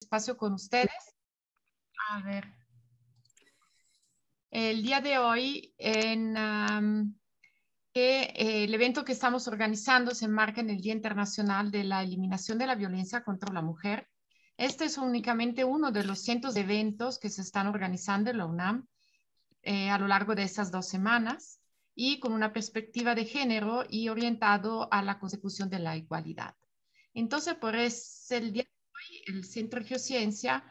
espacio con ustedes. A ver, el día de hoy el evento que estamos organizando se enmarca en el Día Internacional de la Eliminación de la Violencia contra la Mujer. Este es únicamente uno de los cientos de eventos que se están organizando en la UNAM a lo largo de esas 2 semanas y con una perspectiva de género y orientado a la consecución de la igualdad. Entonces, por eso el día de hoy, el Centro de Geociencia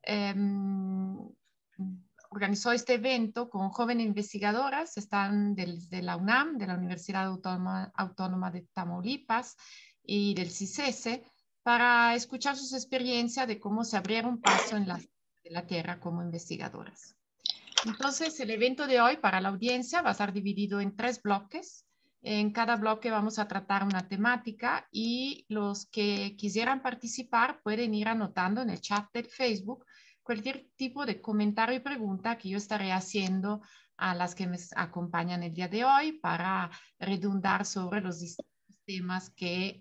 organizó este evento con jóvenes investigadoras, están de la UNAM, de la Universidad Autónoma de Tamaulipas y del CICESE, para escuchar sus experiencias de cómo se abrieron paso en la Tierra como investigadoras. Entonces, el evento de hoy para la audiencia va a estar dividido en 3 bloques. En cada bloque vamos a tratar una temática y los que quisieran participar pueden ir anotando en el chat del Facebook cualquier tipo de comentario y pregunta que yo estaré haciendo a las que me acompañan el día de hoy para redundar sobre los distintos temas que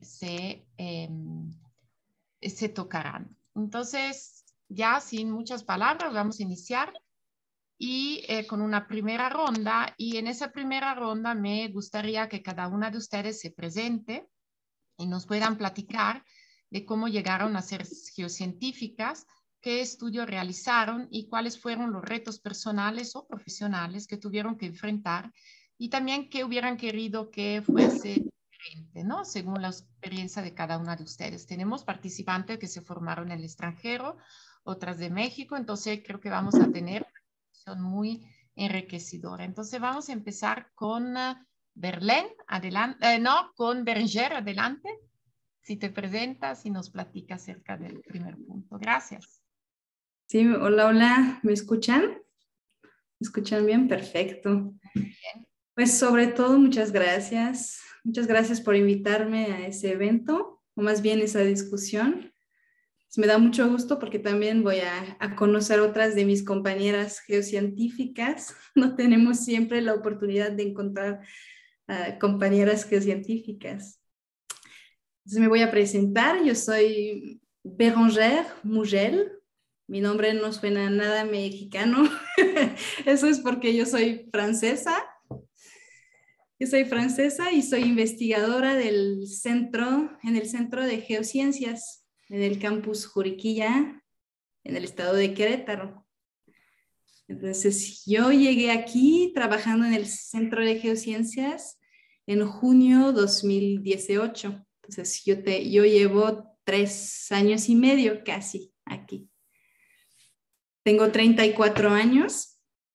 se tocarán. Entonces, ya sin muchas palabras, vamos a iniciar y con una primera ronda. Y en esa primera ronda me gustaría que cada una de ustedes se presente y nos puedan platicar de cómo llegaron a ser geocientíficas, qué estudios realizaron y cuáles fueron los retos personales o profesionales que tuvieron que enfrentar y también qué hubieran querido que fuese diferente, ¿no? Según la experiencia de cada una de ustedes. Tenemos participantes que se formaron en el extranjero, otras de México, entonces creo que vamos a tener una discusión muy enriquecedora. Entonces vamos a empezar con Berlén, adelante, no, con Berenger, adelante. Si te presentas y nos platicas acerca del primer punto. Gracias. Sí, hola, hola, ¿me escuchan? ¿Me escuchan bien? Perfecto. Bien. Pues sobre todo, muchas gracias. Muchas gracias por invitarme a ese evento, o más bien esa discusión. Pues me da mucho gusto porque también voy a conocer otras de mis compañeras geocientíficas. No tenemos siempre la oportunidad de encontrar compañeras geocientíficas. Entonces me voy a presentar. Yo soy Bérengère Mugel. Mi nombre no suena nada mexicano. Eso es porque yo soy francesa. Yo soy francesa y soy investigadora en el Centro de Geociencias, en el campus Juriquilla, en el estado de Querétaro. Entonces, yo llegué aquí trabajando en el Centro de Geociencias en junio 2018. Entonces, yo llevo 3 años y medio casi aquí. Tengo 34 años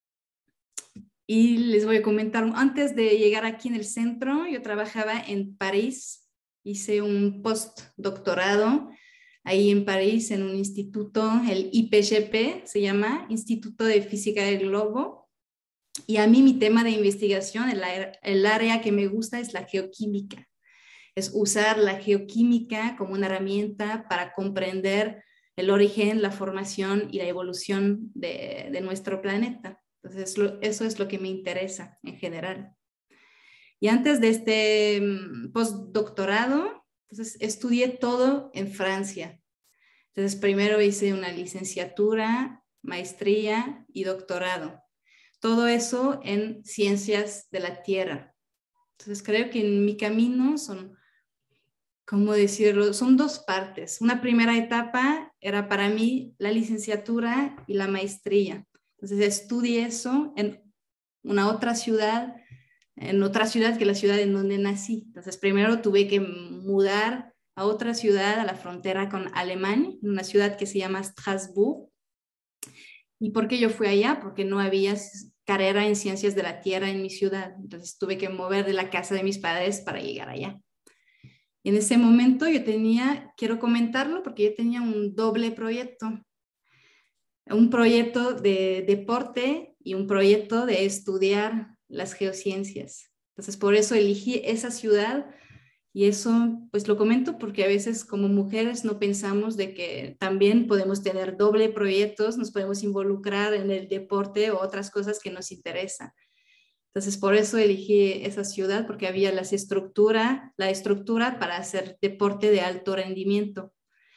y les voy a comentar, antes de llegar aquí en el centro, yo trabajaba en París, hice un postdoctorado ahí en París en un instituto, el IPGP se llama, Instituto de Física del Globo, y a mí mi tema de investigación, el área que me gusta es la geoquímica, es usar la geoquímica como una herramienta para comprender el origen, la formación y la evolución de nuestro planeta. Entonces, eso es lo que me interesa en general. Y antes de este postdoctorado, entonces, estudié todo en Francia. Entonces, primero hice una licenciatura, maestría y doctorado. Todo eso en ciencias de la Tierra. Entonces, creo que en mi camino son, ¿cómo decirlo? Son 2 partes. Una primera etapa era para mí la licenciatura y la maestría. Entonces, estudié eso en otra ciudad que la ciudad en donde nací. Entonces, primero tuve que mudar a otra ciudad, a la frontera con Alemania, en una ciudad que se llama Strasbourg. ¿Y por qué yo fui allá? Porque no había carrera en ciencias de la Tierra en mi ciudad. Entonces, tuve que mover de la casa de mis padres para llegar allá. En ese momento quiero comentarlo porque yo tenía un doble proyecto. Un proyecto de deporte y un proyecto de estudiar las geociencias. Entonces, por eso elegí esa ciudad y eso, pues lo comento porque a veces como mujeres no pensamos de que también podemos tener doble proyectos, nos podemos involucrar en el deporte o otras cosas que nos interesan. Entonces, por eso elegí esa ciudad porque había la estructura para hacer deporte de alto rendimiento.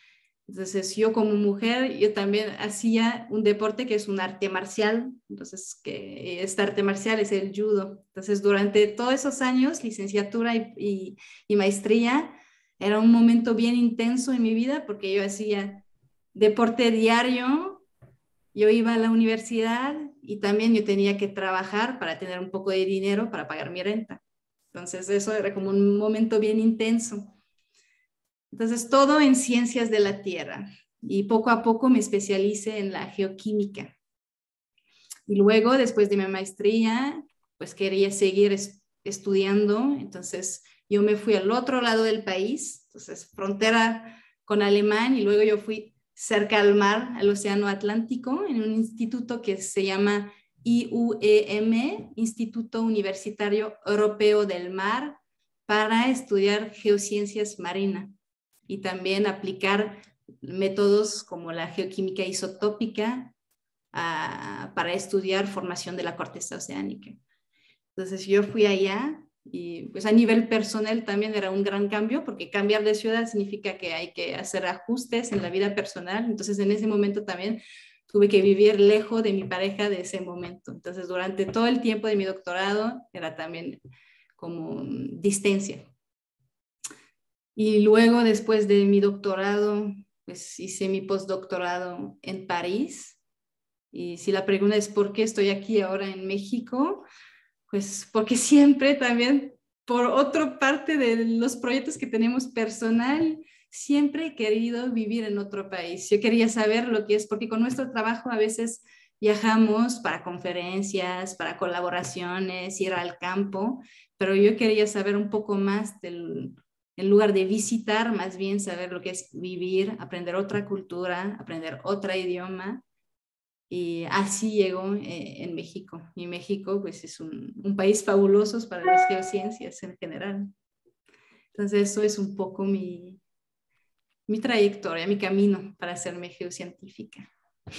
Entonces yo como mujer, yo también hacía un deporte que es un arte marcial, entonces que este arte marcial es el judo. Entonces durante todos esos años, licenciatura y maestría, era un momento bien intenso en mi vida porque yo hacía deporte diario, yo iba a la universidad y también yo tenía que trabajar para tener un poco de dinero para pagar mi renta. Entonces eso era como un momento bien intenso. Entonces, todo en ciencias de la Tierra. Y poco a poco me especialicé en la geoquímica. Y luego, después de mi maestría, pues quería seguir estudiando. Entonces, yo me fui al otro lado del país, entonces frontera con Alemania, y luego yo fui cerca al mar, al Océano Atlántico, en un instituto que se llama IUEM, Instituto Universitario Europeo del Mar, para estudiar geociencias marinas y también aplicar métodos como la geoquímica isotópica para estudiar formación de la corteza oceánica. Entonces yo fui allá y pues a nivel personal también era un gran cambio porque cambiar de ciudad significa que hay que hacer ajustes en la vida personal. Entonces en ese momento también tuve que vivir lejos de mi pareja de ese momento. Entonces durante todo el tiempo de mi doctorado era también como distancia. Y luego, después de mi doctorado, pues hice mi postdoctorado en París. Y si la pregunta es por qué estoy aquí ahora en México, pues porque siempre también, por otra parte de los proyectos que tenemos personal, siempre he querido vivir en otro país. Yo quería saber lo que es, porque con nuestro trabajo a veces viajamos para conferencias, para colaboraciones, ir al campo, pero yo quería saber un poco más en lugar de visitar, más bien saber lo que es vivir, aprender otra cultura, aprender otro idioma. Y así llegó en México. Y México pues es un país fabuloso para las geociencias en general. Entonces eso es un poco mi trayectoria, mi camino para hacerme geocientífica.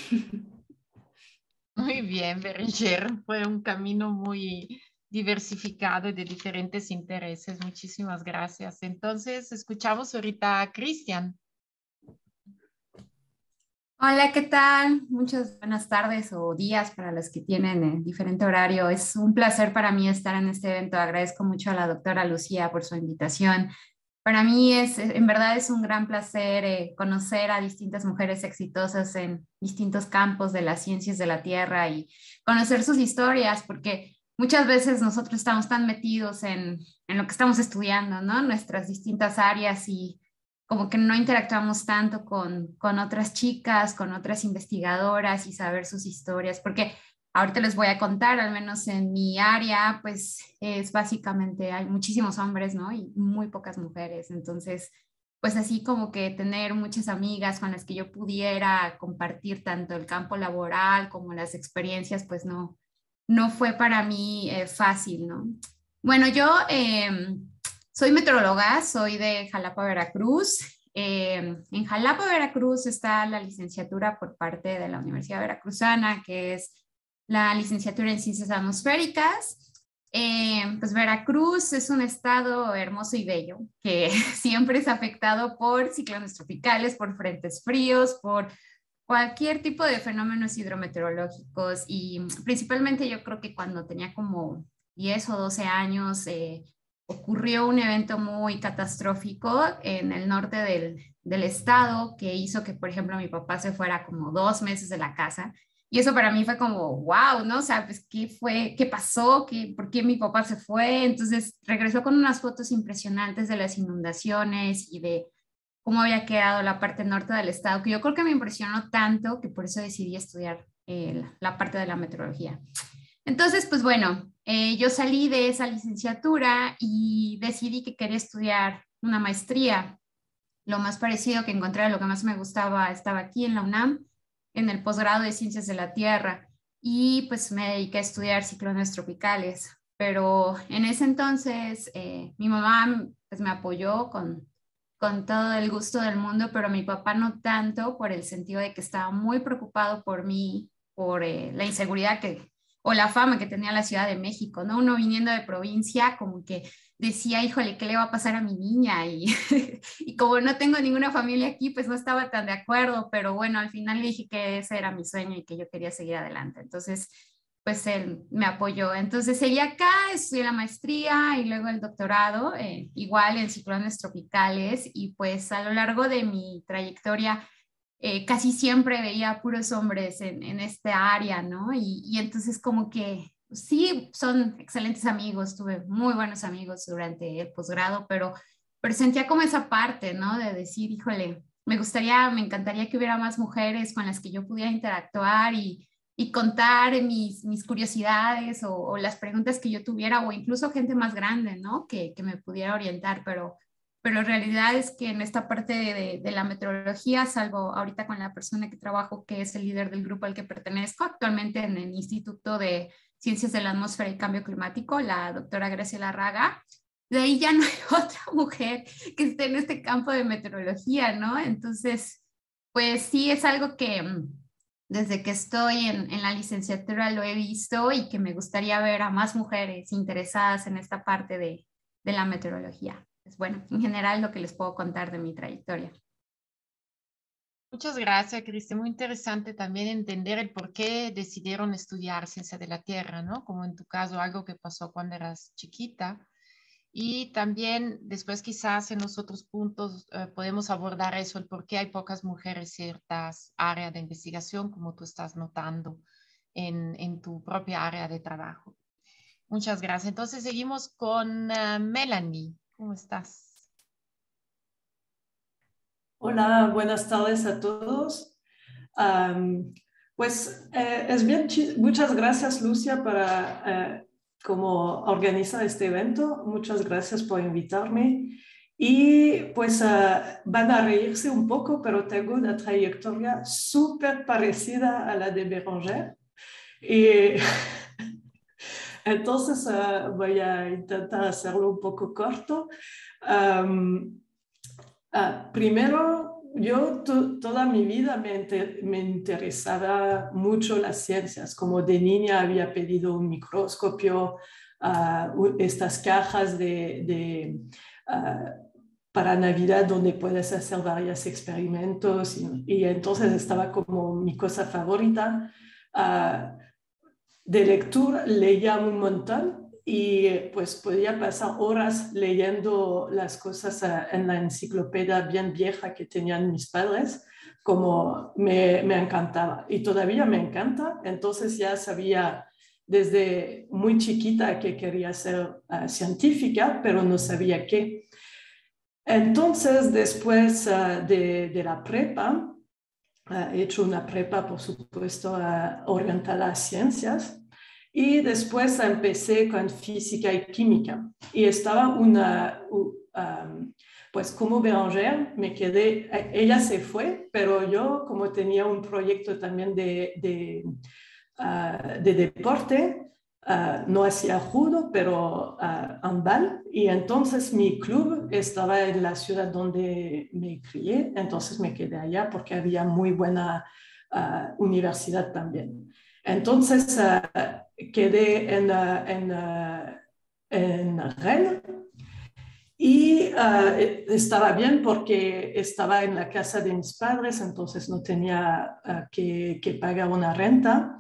Muy bien, Berenger. Fue un camino muy diversificado y de diferentes intereses. Muchísimas gracias. Entonces, escuchamos ahorita a Cristian. Hola, ¿qué tal? Muchas buenas tardes o días para los que tienen diferente horario. Es un placer para mí estar en este evento. Agradezco mucho a la doctora Lucía por su invitación. Para mí en verdad es un gran placer conocer a distintas mujeres exitosas en distintos campos de las ciencias de la Tierra y conocer sus historias, porque muchas veces nosotros estamos tan metidos en lo que estamos estudiando, ¿no? Nuestras distintas áreas y como que no interactuamos tanto con otras chicas, con otras investigadoras y saber sus historias, porque ahorita les voy a contar, al menos en mi área, pues es básicamente, hay muchísimos hombres, ¿no? Y muy pocas mujeres. Entonces, pues así como que tener muchas amigas con las que yo pudiera compartir tanto el campo laboral como las experiencias, pues no fue para mí fácil, ¿no? Bueno, yo soy meteoróloga, soy de Jalapa, Veracruz. En Jalapa, Veracruz está la licenciatura por parte de la Universidad Veracruzana, que es la licenciatura en Ciencias Atmosféricas. Pues Veracruz es un estado hermoso y bello que siempre es afectado por ciclones tropicales, por frentes fríos, por cualquier tipo de fenómenos hidrometeorológicos y principalmente yo creo que cuando tenía como 10 o 12 años ocurrió un evento muy catastrófico en el norte del estado que hizo que, por ejemplo, mi papá se fuera como 2 meses de la casa. Y eso para mí fue como, wow, ¿no? O sea, pues, ¿qué fue? ¿Qué pasó? ¿Por qué mi papá se fue? Entonces regresó con unas fotos impresionantes de las inundaciones y de cómo había quedado la parte norte del estado, que yo creo que me impresionó tanto que por eso decidí estudiar la parte de la meteorología. Entonces, pues bueno, yo salí de esa licenciatura y decidí que quería estudiar una maestría. Lo más parecido que encontré, lo que más me gustaba, estaba aquí en la UNAM, en el posgrado de Ciencias de la Tierra. Y pues me dediqué a estudiar ciclones tropicales. Pero en ese entonces mi mamá pues, me apoyó con todo el gusto del mundo, pero mi papá no tanto por el sentido de que estaba muy preocupado por mí, por la inseguridad o la fama que tenía la Ciudad de México, ¿no? Uno viniendo de provincia como que decía, híjole, ¿qué le va a pasar a mi niña? Y, y como no tengo ninguna familia aquí, pues no estaba tan de acuerdo, pero bueno, al final dije que ese era mi sueño y que yo quería seguir adelante. Entonces, pues él me apoyó. Entonces seguí acá, estudié la maestría y luego el doctorado, igual en ciclones tropicales, y pues a lo largo de mi trayectoria casi siempre veía puros hombres en esta área, ¿no? Y entonces como que sí, son excelentes amigos, tuve muy buenos amigos durante el posgrado, pero sentía como esa parte, ¿no? De decir, híjole, me encantaría que hubiera más mujeres con las que yo pudiera interactuar y contar mis curiosidades o las preguntas que yo tuviera, o incluso gente más grande, ¿no? Que me pudiera orientar, pero la realidad es que en esta parte de la meteorología, salvo ahorita con la persona que trabajo, que es el líder del grupo al que pertenezco, actualmente en el Instituto de Ciencias de la Atmósfera y Cambio Climático, la doctora Graciela Raga, de ahí ya no hay otra mujer que esté en este campo de meteorología, ¿no? Entonces, pues sí, es algo que desde que estoy en la licenciatura lo he visto y que me gustaría ver a más mujeres interesadas en esta parte de la meteorología. Pues bueno, en general lo que les puedo contar de mi trayectoria. Muchas gracias, Cristi. Muy interesante también entender el por qué decidieron estudiar ciencia de la Tierra, ¿no? Como en tu caso, algo que pasó cuando eras chiquita. Y también después quizás en los otros puntos podemos abordar eso, el por qué hay pocas mujeres en ciertas áreas de investigación, como tú estás notando en tu propia área de trabajo. Muchas gracias. Entonces seguimos con Melanie. ¿Cómo estás? Hola, buenas tardes a todos. Es bien, muchas gracias Lucia para cómo organiza este evento. Muchas gracias por invitarme. Y pues van a reírse un poco, pero tengo una trayectoria súper parecida a la de Béranger. Y entonces voy a intentar hacerlo un poco corto. Primero, yo toda mi vida me interesaba mucho las ciencias. Como de niña había pedido un microscopio, estas cajas para Navidad donde puedes hacer varios experimentos y entonces estaba como mi cosa favorita. De lectura leía un montón y pues podía pasar horas leyendo las cosas en la enciclopedia bien vieja que tenían mis padres, como me encantaba y todavía me encanta. Entonces ya sabía desde muy chiquita que quería ser científica, pero no sabía qué. Entonces, después de la prepa, he hecho una prepa, por supuesto, orientada a ciencias. Y después empecé con física y química. Y estaba pues como Béranger, me quedé, ella se fue, pero yo como tenía un proyecto también de deporte, no hacía judo, pero handball. Y entonces mi club estaba en la ciudad donde me crié, entonces me quedé allá porque había muy buena universidad también. Entonces quedé en Rennes y estaba bien porque estaba en la casa de mis padres, entonces no tenía que pagar una renta.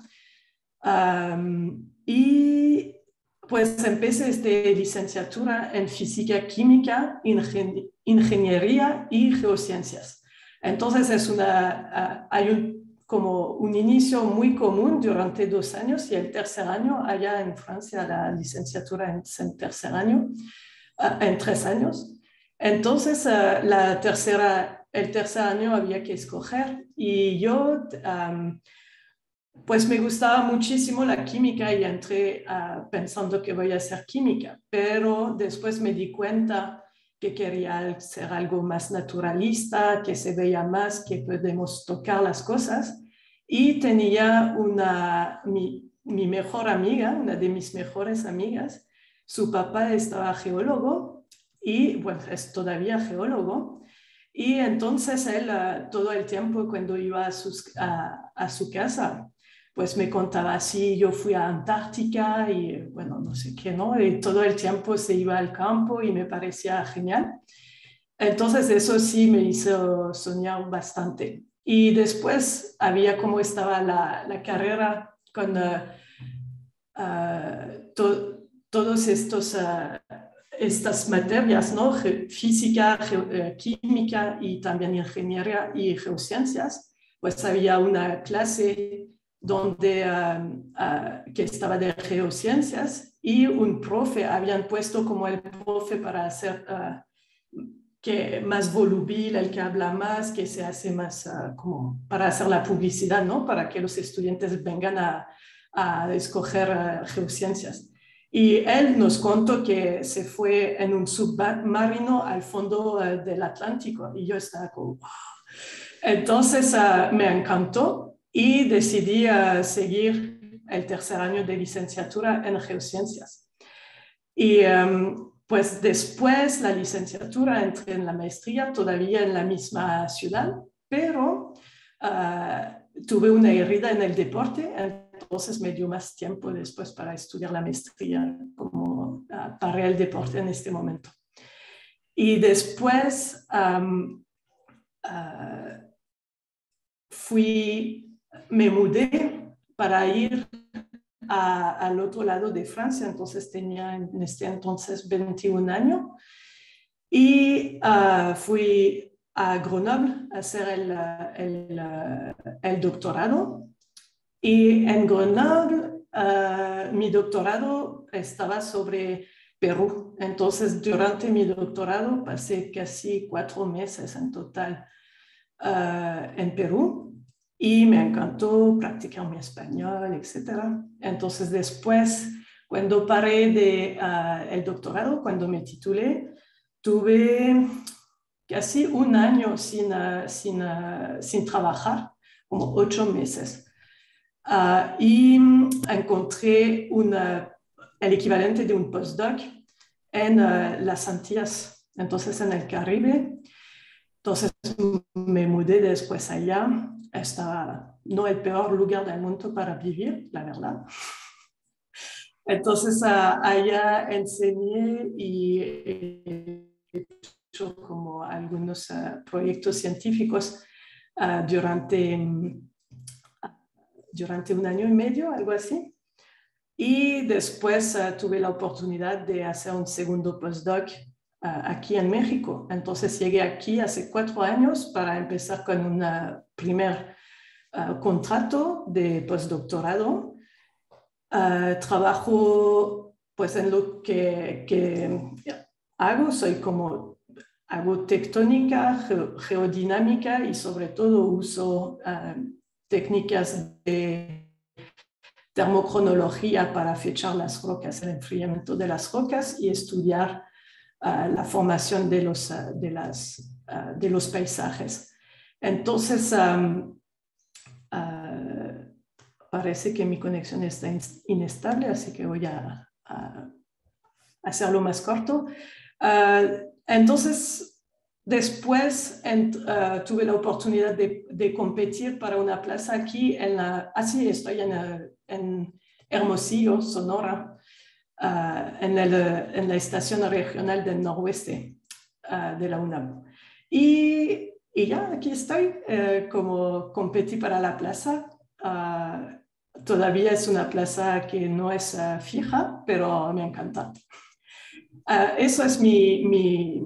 Y pues empecé esta licenciatura en física química, ingeniería y geociencias. Entonces hay como un inicio muy común durante 2 años y el tercer año, allá en Francia la licenciatura es en tercer año, en 3 años. Entonces el tercer año había que escoger y yo pues me gustaba muchísimo la química y entré pensando que voy a hacer química, pero después me di cuenta que quería ser algo más naturalista, que se veía más, que podemos tocar las cosas. Y tenía mi mejor amiga, una de mis mejores amigas, su papá estaba geólogo y bueno, es todavía geólogo. Y entonces él todo el tiempo cuando iba a su casa, pues me contaba así, yo fui a Antártica y bueno, no sé qué, ¿no? Y todo el tiempo se iba al campo y me parecía genial. Entonces eso sí me hizo soñar bastante. Y después había como estaba la carrera con todos estas materias, ¿no? Física, química y también ingeniería y geociencias. Pues había una clase donde que estaba de geociencias y un profe, habían puesto como el profe para hacer que más volubil, el que habla más, que se hace más como para hacer la publicidad, ¿no? Para que los estudiantes vengan a escoger geociencias. Y él nos contó que se fue en un submarino al fondo del Atlántico y yo estaba como, wow. Entonces me encantó y decidí seguir el tercer año de licenciatura en geociencias. Y pues después la licenciatura entré en la maestría todavía en la misma ciudad, pero tuve una herida en el deporte, entonces me dio más tiempo después para estudiar la maestría, como paré el deporte en este momento. Y después me mudé para ir al otro lado de Francia, entonces tenía en este entonces 21 años y fui a Grenoble a hacer el doctorado. Y en Grenoble mi doctorado estaba sobre Perú, entonces durante mi doctorado pasé casi 4 meses en total en Perú. Y me encantó practicar mi español, etc. Entonces después, cuando paré el doctorado, cuando me titulé, tuve casi un año sin trabajar, como 8 meses. Y encontré el equivalente de un postdoc en las Antillas, entonces en el Caribe. Entonces me mudé después allá. Estaba no el peor lugar del mundo para vivir, la verdad. Entonces allá enseñé y he hecho como algunos proyectos científicos durante un año y medio, algo así. Y después tuve la oportunidad de hacer un segundo postdoc aquí en México. Entonces llegué aquí hace 4 años para empezar con un primer contrato de postdoctorado. Trabajo pues en lo que hago, hago tectónica, geodinámica y sobre todo uso técnicas de termocronología para fechar las rocas, el enfriamiento de las rocas y estudiar la formación de los paisajes. Entonces, parece que mi conexión está inestable, así que voy a hacerlo más corto. Entonces, después tuve la oportunidad de competir para una plaza aquí estoy en Hermosillo, Sonora, en la estación regional del noroeste de la UNAM. Y ya aquí estoy, como competí para la plaza. Todavía es una plaza que no es fija, pero me encanta. Eso es mi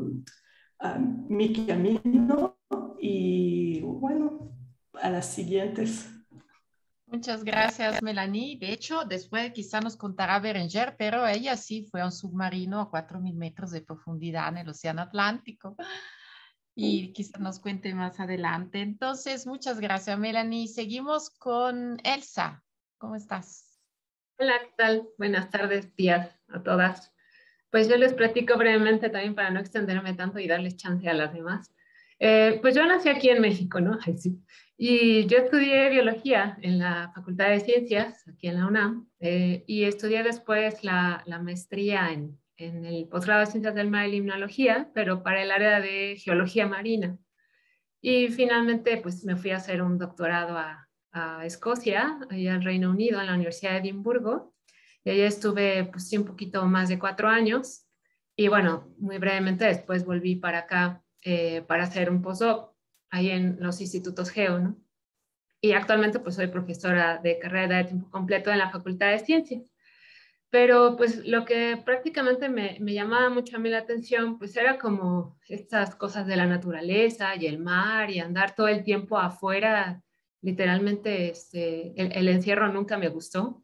camino y bueno, a las siguientes. Muchas gracias, Melanie. De hecho, después quizá nos contará Berenger, pero ella sí fue a un submarino a 4.000 metros de profundidad en el Océano Atlántico y quizá nos cuente más adelante. Entonces, muchas gracias, Melanie. Seguimos con Elsa. ¿Cómo estás? Hola, ¿qué tal? Buenas tardes, días a todas. Pues yo les platico brevemente también para no extenderme tanto y darles chance a las demás. Pues yo nací aquí en México, ¿no? Ay, sí. Y yo estudié biología en la Facultad de Ciencias, aquí en la UNAM, y estudié después la maestría en el posgrado de Ciencias del Mar y Limnología, pero para el área de Geología Marina. Y finalmente, pues me fui a hacer un doctorado a a Escocia, allá al Reino Unido, en la Universidad de Edimburgo. Y allá estuve pues sí un poquito más de 4 años. Y bueno, muy brevemente después volví para acá para hacer un postdoc ahí en los institutos GEO, ¿no? Y actualmente pues soy profesora de carrera de tiempo completo en la Facultad de Ciencias. Pero pues lo que prácticamente me llamaba mucho a mí la atención pues era como estas cosas de la naturaleza y el mar y andar todo el tiempo afuera. Literalmente el encierro nunca me gustó.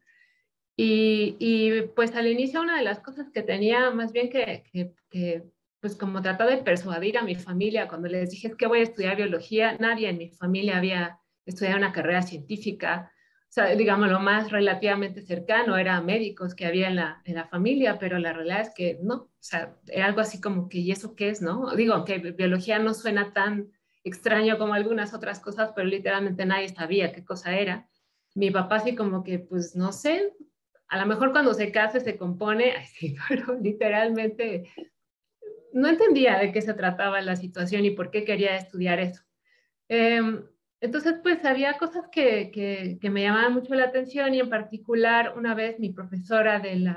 Y pues al inicio una de las cosas que tenía más bien pues como tratar de persuadir a mi familia cuando les dije es que voy a estudiar biología, nadie en mi familia había estudiado una carrera científica. O sea, digamos, lo más relativamente cercano era médicos que había en la familia, pero la realidad es que no, o sea, era algo así como que, ¿y eso qué es, no? Digo, que biología no suena tan extraño como algunas otras cosas, pero literalmente nadie sabía qué cosa era. Mi papá así como que, pues no sé, a lo mejor cuando se case se compone, así, pero literalmente no entendía de qué se trataba la situación y por qué quería estudiar eso. Entonces, pues había cosas que me llamaban mucho la atención y en particular una vez mi profesora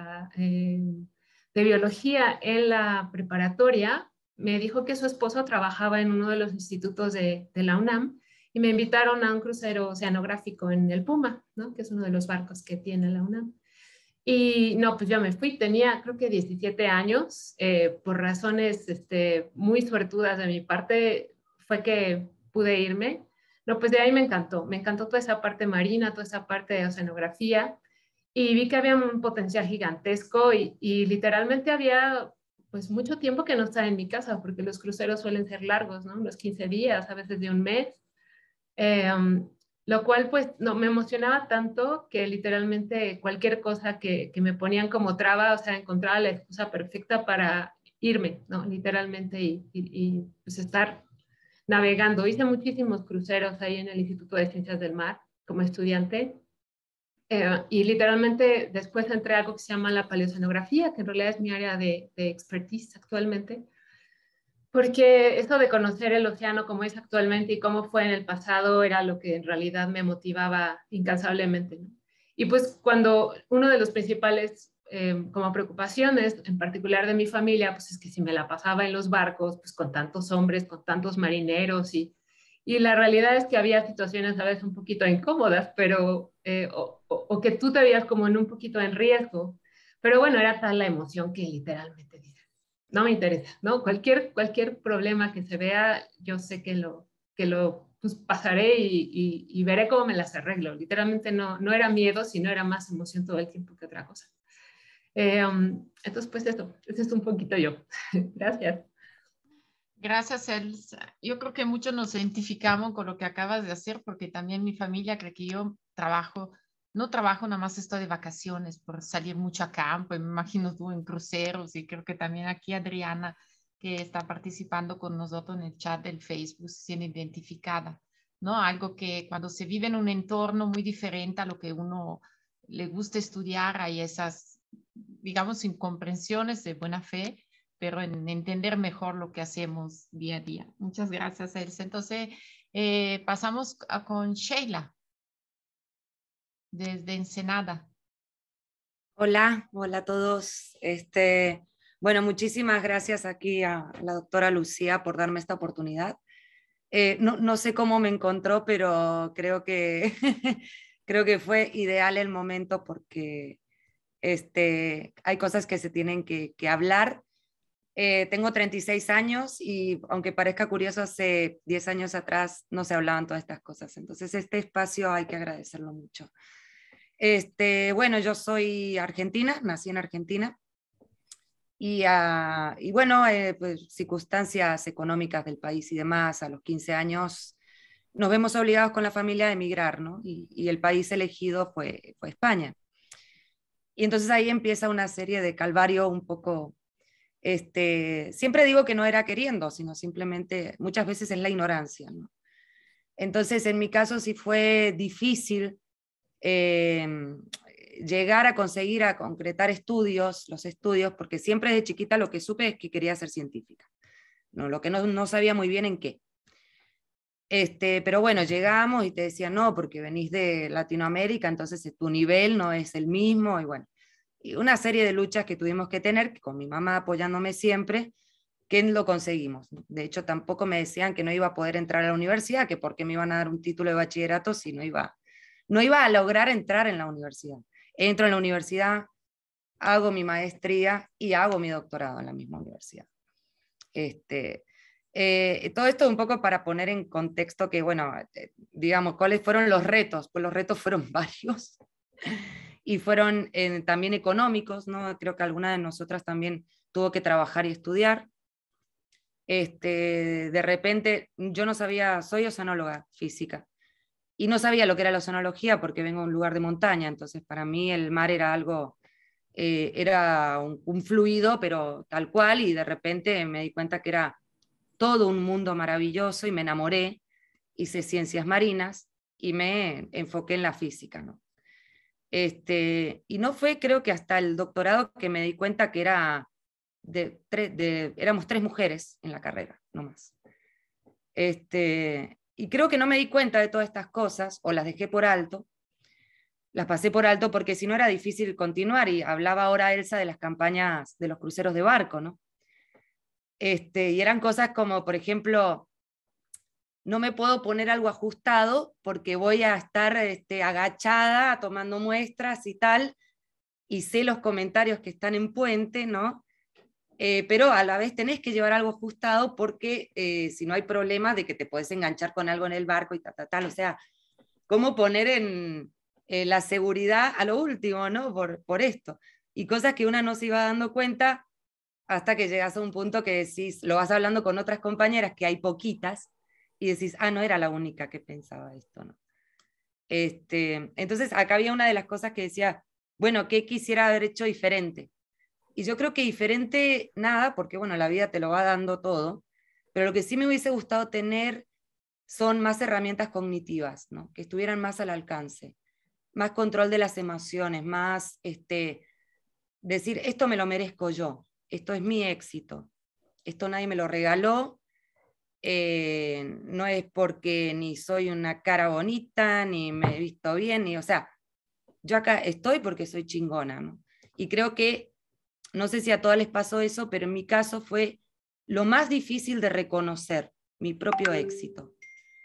de biología en la preparatoria me dijo que su esposo trabajaba en uno de los institutos de la UNAM y me invitaron a un crucero oceanográfico en el Puma, ¿no? Que es uno de los barcos que tiene la UNAM. Y no, pues yo me fui, tenía creo que 17 años, por razones muy suertudas de mi parte, fue que pude irme. No, pues de ahí me encantó toda esa parte marina, toda esa parte de oceanografía, y vi que había un potencial gigantesco y literalmente había pues mucho tiempo que no estaba en mi casa, porque los cruceros suelen ser largos, ¿no? Los 15 días, a veces de un mes. Eh, lo cual pues no, me emocionaba tanto que literalmente cualquier cosa que me ponían como traba, o sea, encontraba la excusa perfecta para irme, ¿no? Literalmente y pues estar navegando. Hice muchísimos cruceros ahí en el Instituto de Ciencias del Mar como estudiante y literalmente después entré a algo que se llama la paleoceanografía, que en realidad es mi área de expertise actualmente. Porque eso de conocer el océano como es actualmente y cómo fue en el pasado era lo que en realidad me motivaba incansablemente, ¿no? Y pues cuando uno de los principales como preocupaciones, en particular de mi familia, pues es que si me la pasaba en los barcos, pues con tantos hombres, con tantos marineros y la realidad es que había situaciones a veces un poquito incómodas, pero o que tú te veías como en un poquito en riesgo, pero bueno, era tal la emoción que literalmente no me interesa, ¿no? Cualquier problema que se vea, yo sé que lo pues, pasaré y veré cómo me las arreglo. Literalmente no era miedo, sino era más emoción todo el tiempo que otra cosa. Entonces, pues eso es un poquito yo. Gracias. Gracias, Elsa. Yo creo que muchos nos identificamos con lo que acabas de hacer, porque también mi familia cree que yo no trabajo, nada más estoy de vacaciones por salir mucho a campo, y me imagino tú en cruceros, y creo que también aquí Adriana, que está participando con nosotros en el chat del Facebook, se siente identificada, ¿no? Algo que cuando se vive en un entorno muy diferente a lo que uno le gusta estudiar, hay esas, digamos, incomprensiones de buena fe, pero en entender mejor lo que hacemos día a día. Muchas gracias, Elsa. Entonces, pasamos con Sheila, desde Ensenada. Hola, hola a todos. Bueno, muchísimas gracias aquí a la doctora Lucía por darme esta oportunidad. No sé cómo me encontró, pero creo que, creo que fue ideal el momento porque hay cosas que se tienen que hablar. Tengo 36 años y aunque parezca curioso, hace 10 años atrás no se hablaban todas estas cosas. Entonces este espacio hay que agradecerlo mucho. Bueno, yo soy argentina, nací en Argentina y bueno, pues, circunstancias económicas del país y demás, a los 15 años nos vemos obligados con la familia a emigrar, ¿no? Y el país elegido fue España. Y entonces ahí empieza una serie de calvario un poco, siempre digo que no era queriendo, sino simplemente muchas veces es la ignorancia, ¿no? Entonces en mi caso sí fue difícil llegar a conseguir, a concretar los estudios, porque siempre de chiquita lo que supe es que quería ser científica, ¿no? Lo que no sabía muy bien en qué. Pero bueno, llegamos y te decían, no, porque venís de Latinoamérica, entonces tu nivel no es el mismo, y bueno, y una serie de luchas que tuvimos que tener, con mi mamá apoyándome siempre, que lo conseguimos. De hecho, tampoco me decían que no iba a poder entrar a la universidad, que por qué me iban a dar un título de bachillerato si no iba a lograr entrar en la universidad. Entro en la universidad, hago mi maestría y hago mi doctorado en la misma universidad. Todo esto un poco para poner en contexto que, bueno, digamos, ¿cuáles fueron los retos? Pues los retos fueron varios y fueron también económicos, ¿no? Creo que alguna de nosotras también tuvo que trabajar y estudiar. De repente, yo no sabía, soy oceanóloga física, y no sabía lo que era la oceanología porque vengo de un lugar de montaña, entonces para mí el mar era algo, era un fluido, pero tal cual, y de repente me di cuenta que era todo un mundo maravilloso y me enamoré, hice ciencias marinas y me enfoqué en la física, ¿no? Y no fue, creo que hasta el doctorado que me di cuenta que éramos 3 mujeres en la carrera, no más. Y creo que no me di cuenta de todas estas cosas, o las dejé por alto, las pasé por alto porque si no era difícil continuar, y hablaba ahora Elsa de las campañas de los cruceros de barco, ¿no? Y eran cosas como, por ejemplo, no me puedo poner algo ajustado porque voy a estar agachada tomando muestras y tal, y sé los comentarios que están en puente, ¿no? Pero a la vez tenés que llevar algo ajustado porque si no hay problema de que te podés enganchar con algo en el barco y tal, o sea, cómo poner en la seguridad a lo último, ¿no? Por esto. Y cosas que una no se iba dando cuenta hasta que llegas a un punto que decís, lo vas hablando con otras compañeras, que hay poquitas, y decís, no era la única que pensaba esto, ¿no? Entonces acá había una de las cosas que decía, bueno, ¿qué quisiera haber hecho diferente? Y yo creo que diferente nada, porque bueno, la vida te lo va dando todo, pero lo que sí me hubiese gustado tener son más herramientas cognitivas, ¿no? Que estuvieran más al alcance, más control de las emociones, más decir, esto me lo merezco yo, esto es mi éxito, esto nadie me lo regaló, no es porque ni soy una cara bonita, ni me he visto bien, o sea, yo acá estoy porque soy chingona, ¿no? Y creo que, no sé si a todas les pasó eso, pero en mi caso fue lo más difícil de reconocer mi propio éxito.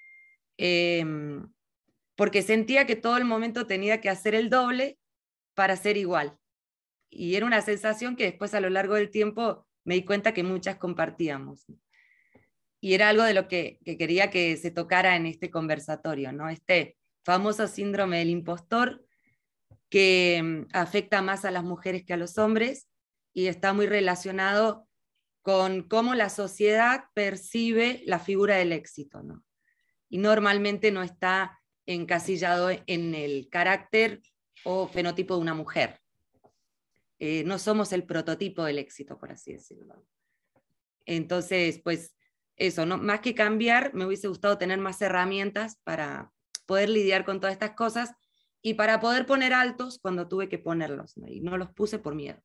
Porque sentía que todo el momento tenía que hacer el doble para ser igual. Y era una sensación que después a lo largo del tiempo me di cuenta que muchas compartíamos. Y era algo de lo que quería que se tocara en este conversatorio, ¿no? Este famoso síndrome del impostor que afecta más a las mujeres que a los hombres y está muy relacionado con cómo la sociedad percibe la figura del éxito, ¿no? Y normalmente no está encasillado en el carácter o fenotipo de una mujer. No somos el prototipo del éxito, por así decirlo. Entonces, pues eso, ¿no? Más que cambiar, me hubiese gustado tener más herramientas para poder lidiar con todas estas cosas y para poder poner altos cuando tuve que ponerlos, ¿no? Y no los puse por miedo.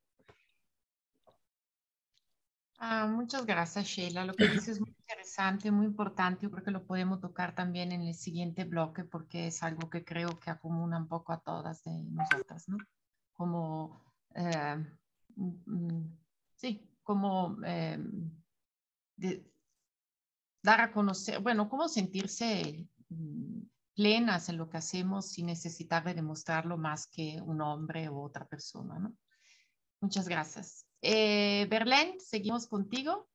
Muchas gracias, Sheila. Lo que dices es muy interesante, muy importante. Yo creo que lo podemos tocar también en el siguiente bloque porque es algo que creo que acumula un poco a todas de nosotras, ¿no? Como, sí, como dar a conocer, bueno, cómo sentirse plenas en lo que hacemos sin necesitar de demostrarlo más que un hombre u otra persona, ¿no? Muchas gracias. Berlén, seguimos contigo.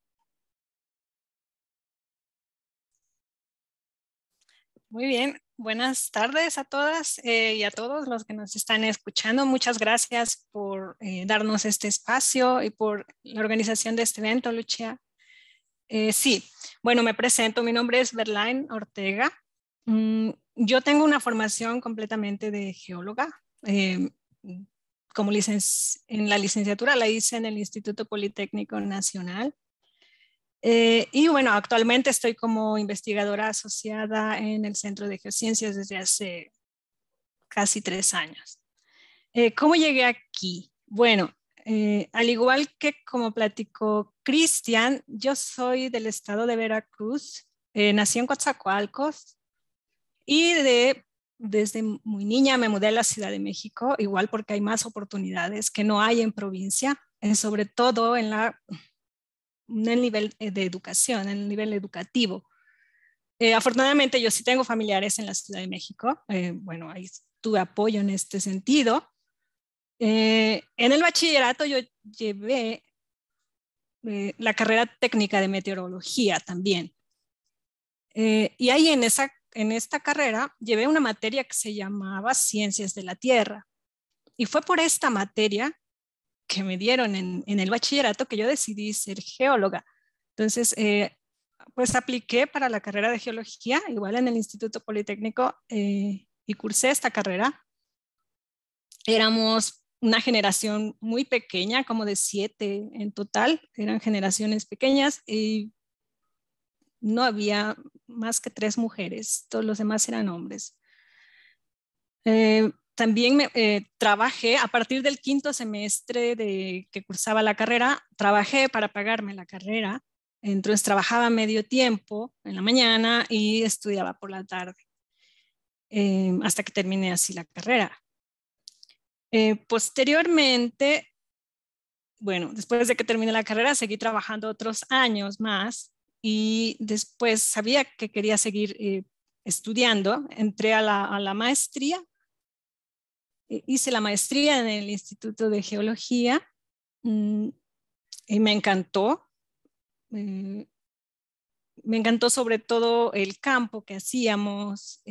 Muy bien, buenas tardes a todas y a todos los que nos están escuchando. Muchas gracias por darnos este espacio y por la organización de este evento, Lucia. Sí, bueno, me presento. Mi nombre es Berlín Ortega. Yo tengo una formación completamente de geóloga. Como en la licenciatura la hice en el Instituto Politécnico Nacional. Y bueno, actualmente estoy como investigadora asociada en el Centro de Geociencias desde hace casi 3 años. ¿Cómo llegué aquí? Bueno, al igual que como platicó Cristian, yo soy del estado de Veracruz, nací en Coatzacoalcos y desde muy niña me mudé a la Ciudad de México, igual porque hay más oportunidades que no hay en provincia, sobre todo en el nivel de educación, en el nivel educativo. Afortunadamente yo sí tengo familiares en la Ciudad de México, bueno, ahí tuve apoyo en este sentido. En el bachillerato yo llevé la carrera técnica de meteorología también. Y ahí en esta carrera llevé una materia que se llamaba Ciencias de la Tierra. Y fue por esta materia que me dieron en el bachillerato que yo decidí ser geóloga. Entonces, pues apliqué para la carrera de geología, igual en el Instituto Politécnico, y cursé esta carrera. Éramos una generación muy pequeña, como de 7 en total, eran generaciones pequeñas y no había más que 3 mujeres, todos los demás eran hombres. También trabajé a partir del 5º semestre que cursaba la carrera, trabajé para pagarme la carrera. Entonces trabajaba medio tiempo en la mañana y estudiaba por la tarde, hasta que terminé así la carrera. Posteriormente, bueno, después de que terminé la carrera, seguí trabajando otros años más y después sabía que quería seguir estudiando. Entré a la maestría, hice la maestría en el Instituto de Geología y me encantó. Me encantó sobre todo el campo que hacíamos,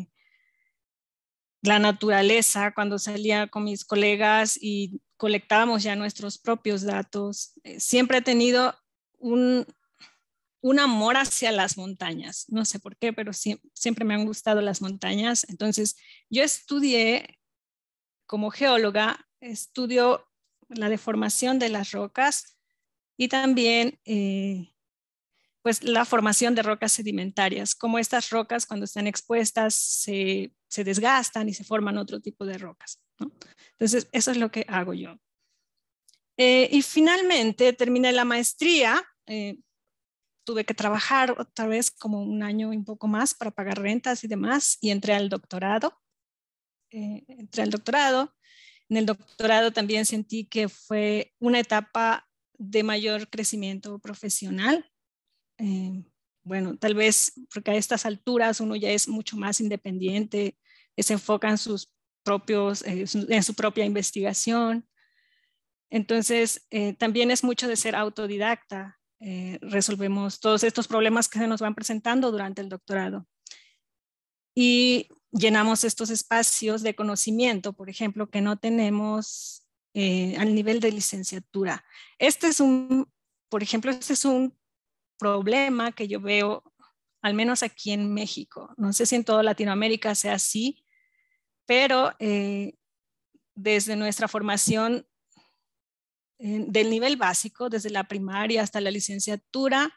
la naturaleza, cuando salía con mis colegas y colectábamos ya nuestros propios datos. Siempre he tenido un amor hacia las montañas. No sé por qué, pero siempre me han gustado las montañas. Entonces, yo estudié como geóloga, estudio la deformación de las rocas y también pues la formación de rocas sedimentarias, como estas rocas cuando están expuestas se desgastan y se forman otro tipo de rocas, ¿no? Entonces, eso es lo que hago yo. Y finalmente terminé la maestría, tuve que trabajar otra vez como un año y un poco más para pagar rentas y demás, y entré al doctorado. En el doctorado también sentí que fue una etapa de mayor crecimiento profesional. Bueno, tal vez porque a estas alturas uno ya es mucho más independiente, se enfoca en en su propia investigación. Entonces, también es mucho de ser autodidacta. Resolvemos todos estos problemas que se nos van presentando durante el doctorado. Y llenamos estos espacios de conocimiento, por ejemplo, que no tenemos al nivel de licenciatura. Por ejemplo, este es un problema que yo veo, al menos aquí en México. No sé si en toda Latinoamérica sea así, pero desde nuestra formación del nivel básico, desde la primaria hasta la licenciatura,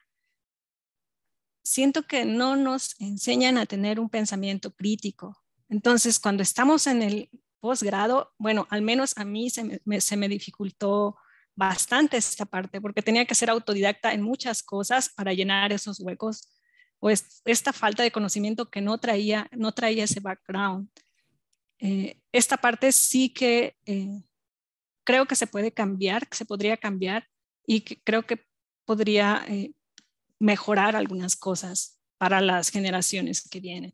siento que no nos enseñan a tener un pensamiento crítico. Entonces, cuando estamos en el posgrado, bueno, al menos a mí se me dificultó bastante esta parte, porque tenía que ser autodidacta en muchas cosas para llenar esos huecos o esta falta de conocimiento que no traía ese background. Esta parte sí que creo que se puede cambiar, que se podría cambiar y que creo que podría mejorar algunas cosas para las generaciones que vienen.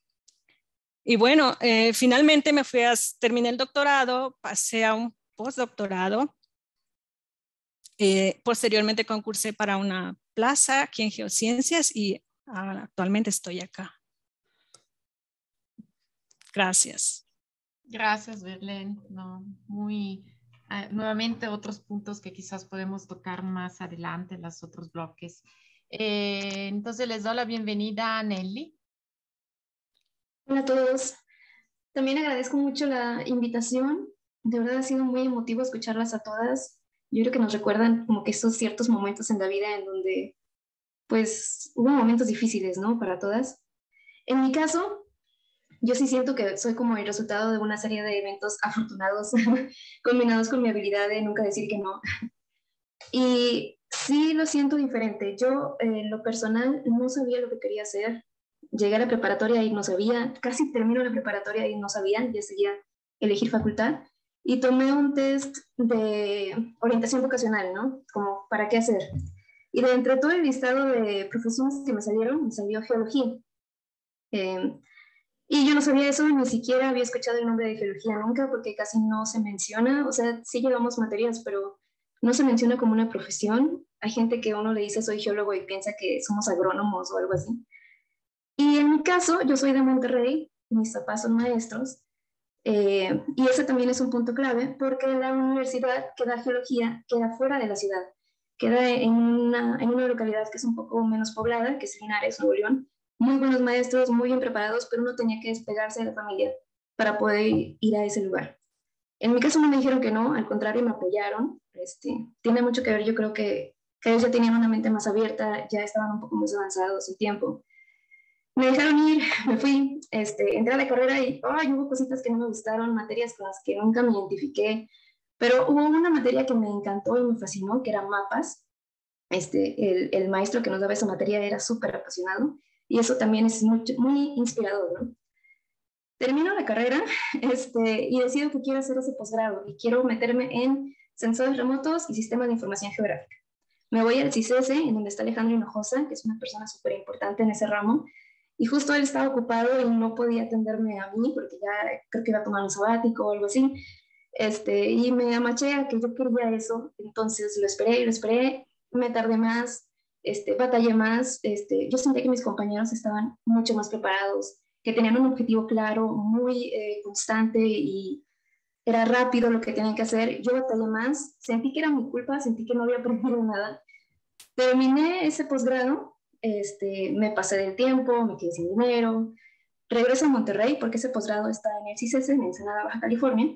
Y bueno, finalmente terminé el doctorado, pasé a un postdoctorado. Posteriormente concursé para una plaza aquí en Geociencias y actualmente estoy acá. Gracias. Gracias, Belén. No, nuevamente otros puntos que quizás podemos tocar más adelante en los otros bloques. Entonces les doy la bienvenida a Nelly. Hola a todos. También agradezco mucho la invitación. De verdad ha sido muy emotivo escucharlas a todas. Yo creo que nos recuerdan como que estos ciertos momentos en la vida en donde pues hubo momentos difíciles, ¿no? Para todas. En mi caso, yo sí siento que soy como el resultado de una serie de eventos afortunados combinados con mi habilidad de nunca decir que no. Y Sí lo siento diferente. Yo, en lo personal, no sabía lo que quería hacer. Llegué a la preparatoria y no sabía, casi termino la preparatoria y no sabía, ya seguía elegir facultad. Y tomé un test de orientación vocacional, ¿no? Como, ¿para qué hacer? Y de entre todo el listado de profesiones que me salieron, me salió geología. Eh, y yo no sabía eso, ni siquiera había escuchado el nombre de geología nunca, porque casi no se menciona. O sea, sí llevamos materias, pero no se menciona como una profesión. Hay gente que uno le dice soy geólogo y piensa que somos agrónomos o algo así. Y en mi caso, yo soy de Monterrey, mis papás son maestros, y ese también es un punto clave, porque la universidad que da geología queda fuera de la ciudad, queda en una localidad que es un poco menos poblada, que es Linares, Nuevo León. Muy buenos maestros, muy bien preparados, pero uno tenía que despegarse de la familia para poder ir a ese lugar. En mi caso no me dijeron que no, al contrario me apoyaron. Tiene mucho que ver, yo creo que ellos ya tenían una mente más abierta, ya estaban un poco más avanzados el tiempo. Me dejaron ir, me fui, entré a la carrera y hubo cositas que no me gustaron, materias con las que nunca me identifiqué, pero hubo una materia que me encantó y me fascinó, que era mapas. El maestro que nos daba esa materia era súper apasionado y eso también es muy inspirador, ¿no? Termino la carrera y decido que quiero hacer ese posgrado y quiero meterme en sensores remotos y sistemas de información geográfica. Me voy al CICESE, en donde está Alejandro Hinojosa, que es una persona súper importante en ese ramo, y justo él estaba ocupado y no podía atenderme a mí porque ya creo que iba a tomar un sabático o algo así. Y me amaché a que yo quería eso, entonces lo esperé, me tardé más, batallé más. Yo sentía que mis compañeros estaban mucho más preparados, que tenían un objetivo claro, muy constante y era rápido lo que tenían que hacer. Yo batallé más, sentí que era mi culpa, sentí que no había aprendido nada. Terminé ese posgrado, me pasé del tiempo, me quedé sin dinero, regreso a Monterrey porque ese posgrado está en el CICES, en Ensenada, Baja California,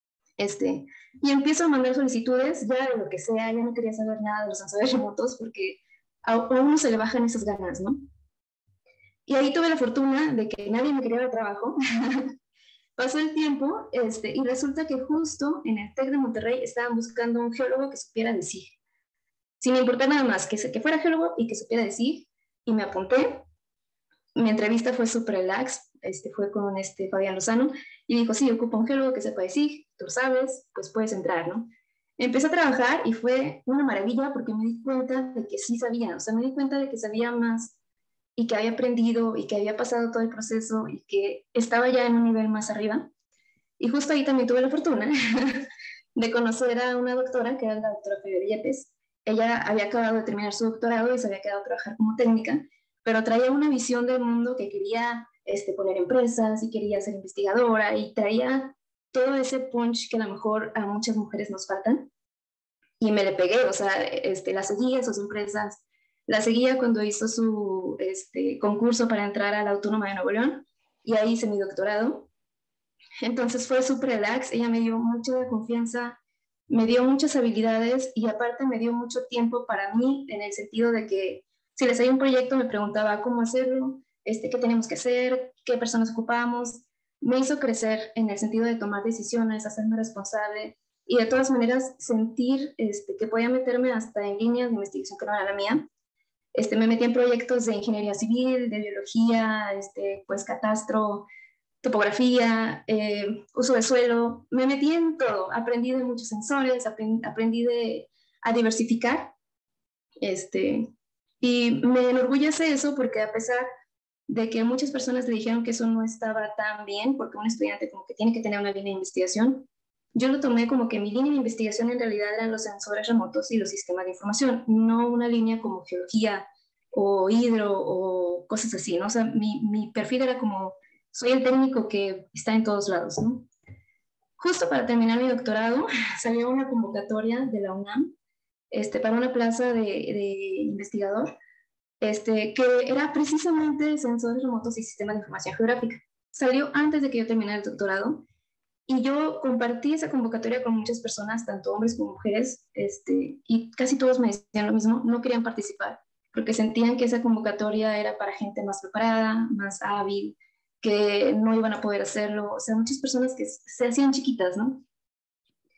y empiezo a mandar solicitudes ya de lo que sea, ya no quería saber nada de los sensores remotos porque a uno se le bajan esas ganas, ¿no? Y ahí tuve la fortuna de que nadie me quería dar trabajo. Pasó el tiempo y resulta que justo en el TEC de Monterrey estaban buscando un geólogo que supiera de SIG, sin importar nada más, que fuera geólogo y que supiera de SIG, y me apunté. Mi entrevista fue súper relax, fue con Fabián Lozano, y dijo, sí, ocupa un geólogo que sepa de SIG, tú sabes, pues puedes entrar, ¿no? Empecé a trabajar y fue una maravilla porque me di cuenta de que sí sabía, o sea, me di cuenta de que sabía más y que había aprendido y que había pasado todo el proceso y que estaba ya en un nivel más arriba. Y justo ahí también tuve la fortuna de conocer a una doctora, que era la doctora Fede Yepes. Ella había acabado de terminar su doctorado y se había quedado a trabajar como técnica, pero traía una visión del mundo que quería poner empresas y quería ser investigadora y traía todo ese punch que a lo mejor a muchas mujeres nos faltan. Y me le pegué, o sea, la seguía, sus empresas, la seguía cuando hizo su concurso para entrar a la Autónoma de Nuevo León y ahí hice mi doctorado. Entonces fue súper relax, ella me dio mucha confianza, me dio muchas habilidades y aparte me dio mucho tiempo para mí en el sentido de que si les hay un proyecto me preguntaba cómo hacerlo, qué tenemos que hacer, qué personas ocupamos. Me hizo crecer en el sentido de tomar decisiones, hacerme responsable y de todas maneras sentir que podía meterme hasta en líneas de investigación que no era la mía. Me metí en proyectos de ingeniería civil, de biología, pues catastro, topografía, uso de suelo, me metí en todo, aprendí de muchos sensores, aprendí a diversificar, y me enorgullece eso porque a pesar de que muchas personas le dijeron que eso no estaba tan bien, porque un estudiante como que tiene que tener una línea de investigación, yo lo tomé como que mi línea de investigación en realidad eran los sensores remotos y los sistemas de información, no una línea como geología o hidro o cosas así, ¿no? O sea, mi perfil era como soy el técnico que está en todos lados, ¿no? Justo para terminar mi doctorado, salió una convocatoria de la UNAM para una plaza de investigador, que era precisamente sensores remotos y sistemas de información geográfica. Salió antes de que yo terminara el doctorado y yo compartí esa convocatoria con muchas personas, tanto hombres como mujeres, y casi todos me decían lo mismo, no querían participar, porque sentían que esa convocatoria era para gente más preparada, más hábil, que no iban a poder hacerlo, o sea, muchas personas que se hacían chiquitas, ¿no?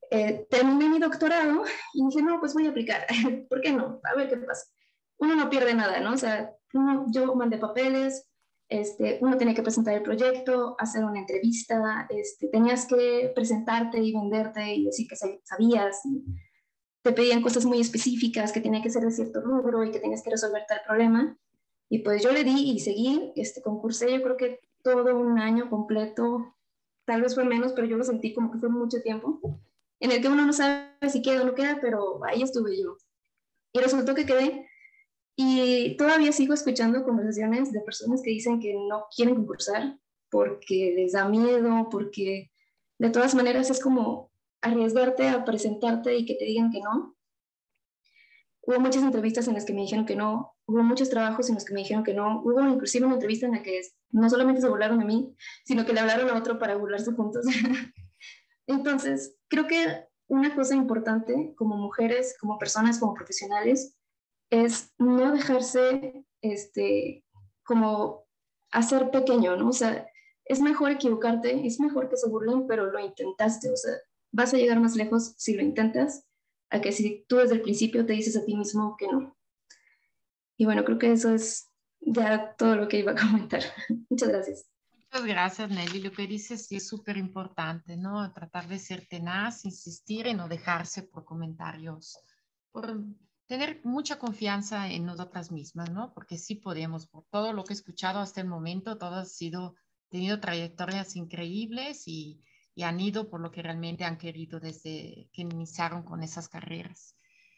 terminé mi doctorado y dije, no, pues voy a aplicar. ¿Por qué no? A ver qué pasa. Uno no pierde nada, ¿no? O sea, yo mandé papeles, uno tenía que presentar el proyecto, hacer una entrevista, tenías que presentarte y venderte y decir que sabías. Te pedían cosas muy específicas, que tenía que ser de cierto rubro y que tenías que resolver tal problema. Y pues yo le di y seguí, concursé, yo creo que todo un año completo, tal vez fue menos, pero yo lo sentí como que fue mucho tiempo, en el que uno no sabe si queda o no queda, pero ahí estuve yo. Y resultó que quedé. Y todavía sigo escuchando conversaciones de personas que dicen que no quieren concursar porque les da miedo, porque de todas maneras es como arriesgarte a presentarte y que te digan que no. Hubo muchas entrevistas en las que me dijeron que no, hubo muchos trabajos en los que me dijeron que no, hubo inclusive una entrevista en la que no solamente se burlaron de mí, sino que le hablaron a otro para burlarse juntos. Entonces, creo que una cosa importante como mujeres, como personas, como profesionales, es no dejarse como hacer pequeño, ¿no? O sea, es mejor equivocarte, es mejor que se burlen, pero lo intentaste, o sea, vas a llegar más lejos si lo intentas, a que si tú desde el principio te dices a ti mismo que no. Y bueno, creo que eso es ya todo lo que iba a comentar. Muchas gracias. Muchas gracias, Nelly. Lo que dices sí es súper importante, ¿no? Tratar de ser tenaz, insistir y no dejarse por comentarios, por tener mucha confianza en nosotras mismas, ¿no? Porque sí podemos, por todo lo que he escuchado hasta el momento, todas han tenido trayectorias increíbles y han ido por lo que realmente han querido desde que iniciaron con esas carreras.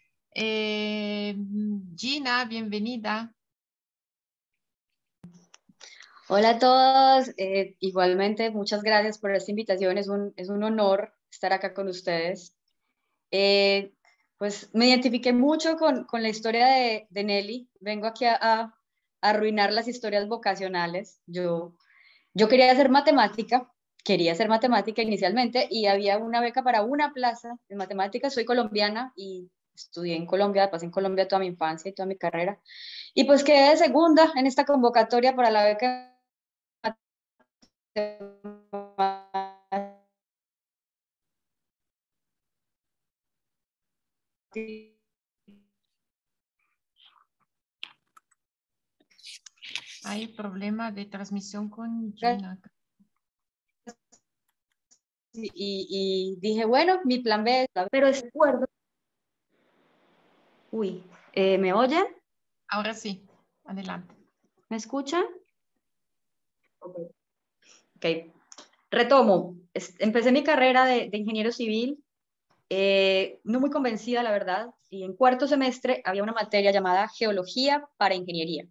Gina, bienvenida. Hola a todos, igualmente muchas gracias por esta invitación, es un honor estar acá con ustedes. Pues me identifiqué mucho con la historia de Nelly, vengo aquí a arruinar las historias vocacionales. Yo quería hacer matemática inicialmente y había una beca para una plaza en matemáticas, soy colombiana y estudié en Colombia, pasé en Colombia toda mi infancia y toda mi carrera, y pues quedé de segunda en esta convocatoria para la beca. Hay problema de transmisión con Gina. Y dije, bueno, mi plan B, pero es acuerdo. Uy, ¿me oyen? Ahora sí, adelante. ¿Me escuchan? Ok, retomo. Empecé mi carrera de ingeniero civil, no muy convencida, la verdad, y en cuarto semestre había una materia llamada Geología para Ingeniería.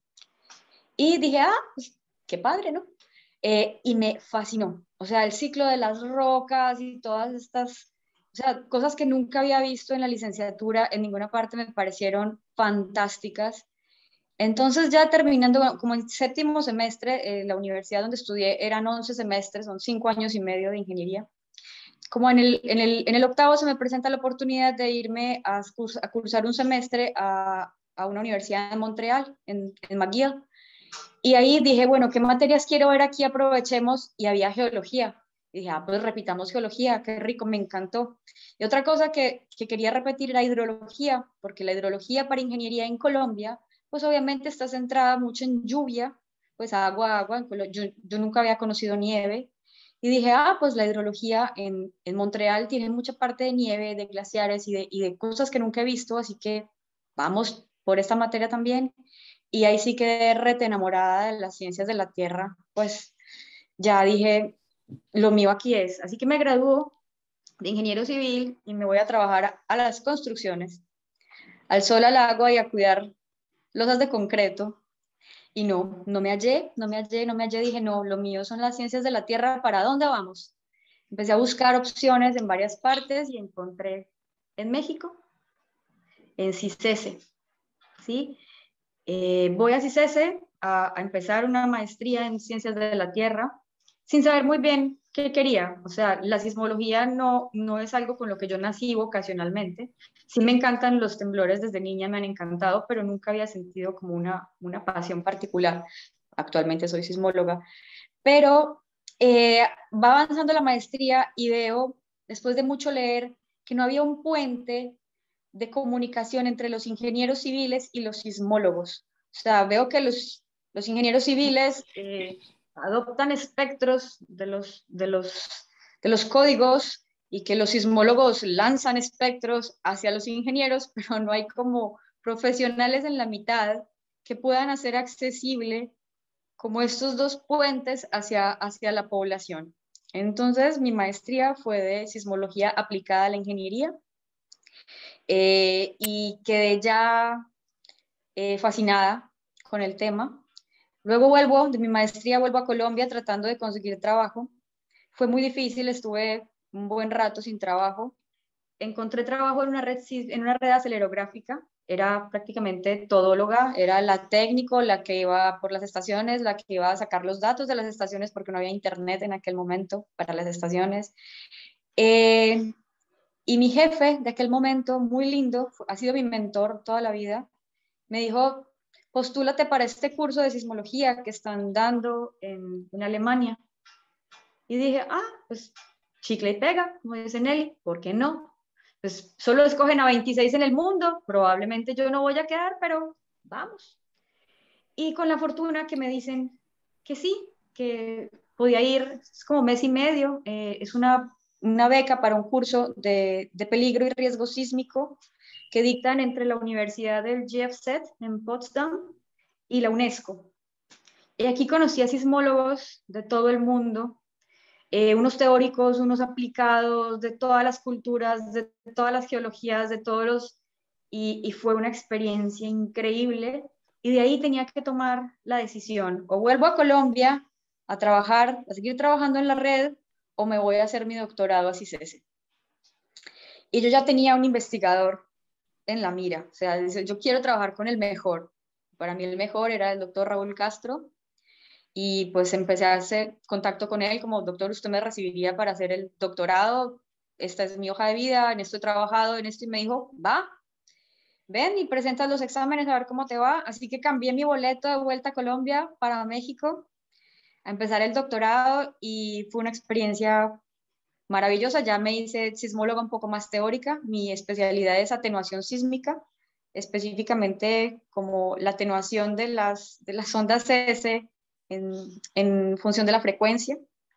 Y dije, pues, qué padre, ¿no? Y me fascinó. O sea, el ciclo de las rocas y todas estas, o sea, cosas que nunca había visto en la licenciatura, en ninguna parte me parecieron fantásticas. Entonces, ya terminando, como en séptimo semestre, la universidad donde estudié eran 11 semestres, son 5 años y medio de ingeniería. Como en el octavo se me presenta la oportunidad de irme a cursar un semestre a una universidad en Montreal, en McGill. Y ahí dije, bueno, ¿qué materias quiero ver aquí? Aprovechemos, y había geología. Y dije, pues repitamos geología, qué rico, me encantó. Y otra cosa que quería repetir era hidrología, porque la hidrología para ingeniería en Colombia, pues obviamente está centrada mucho en lluvia, pues agua. Yo nunca había conocido nieve. Y dije, pues la hidrología en Montreal tiene mucha parte de nieve, de glaciares y de cosas que nunca he visto, así que vamos por esta materia también. Y ahí sí quedé rete enamorada de las ciencias de la Tierra, pues ya dije, lo mío aquí es. Así que me graduó de ingeniero civil y me voy a trabajar a las construcciones, al sol, al agua y a cuidar losas de concreto. Y no me hallé, dije, no, lo mío son las ciencias de la Tierra, ¿para dónde vamos? Empecé a buscar opciones en varias partes y encontré en México, en CICESE, ¿sí? Voy a CICESE a empezar una maestría en ciencias de la Tierra sin saber muy bien qué quería. O sea, la sismología no es algo con lo que yo nací vocacionalmente. Sí me encantan los temblores desde niña, me han encantado, pero nunca había sentido como una pasión particular. Actualmente soy sismóloga. Pero va avanzando la maestría y veo, después de mucho leer, que no había un puente de comunicación entre los ingenieros civiles y los sismólogos. O sea, veo que los ingenieros civiles adoptan espectros de los códigos y que los sismólogos lanzan espectros hacia los ingenieros, pero no hay como profesionales en la mitad que puedan hacer accesible como estos dos puentes hacia la población. Entonces, mi maestría fue de sismología aplicada a la ingeniería y quedé ya fascinada con el tema. Luego de mi maestría vuelvo a Colombia tratando de conseguir trabajo. Fue muy difícil, estuve un buen rato sin trabajo. Encontré trabajo en una red acelerográfica, era prácticamente todóloga, era la técnico, la que iba por las estaciones, la que iba a sacar los datos de las estaciones porque no había internet en aquel momento para las estaciones. Y mi jefe de aquel momento, muy lindo, ha sido mi mentor toda la vida, me dijo, postúlate para este curso de sismología que están dando en Alemania. Y dije, pues chicle y pega, como dice Nelly, ¿por qué no? Pues solo escogen a 26 en el mundo, probablemente yo no voy a quedar, pero vamos. Y con la fortuna que me dicen que sí, que podía ir, es como mes y medio, es una beca para un curso de peligro y riesgo sísmico que dictan entre la Universidad del GFZ en Potsdam y la UNESCO. Y aquí conocí a sismólogos de todo el mundo, unos teóricos, unos aplicados, de todas las culturas, de todas las geologías, de todos los... Y fue una experiencia increíble. Y de ahí tenía que tomar la decisión, o vuelvo a Colombia a trabajar, a seguir trabajando en la red, o me voy a hacer mi doctorado a CICESE. Y yo ya tenía un investigador en la mira, o sea, yo quiero trabajar con el mejor. Para mí el mejor era el doctor Raúl Castro, y pues empecé a hacer contacto con él como, doctor, usted me recibiría para hacer el doctorado, esta es mi hoja de vida, en esto he trabajado, en esto, y me dijo, va, ven y presentas los exámenes a ver cómo te va. Así que cambié mi boleto de vuelta a Colombia para México a empezar el doctorado y fue una experiencia maravillosa. Ya me hice sismóloga un poco más teórica, mi especialidad es atenuación sísmica, específicamente como la atenuación de las ondas CS en función de la frecuencia.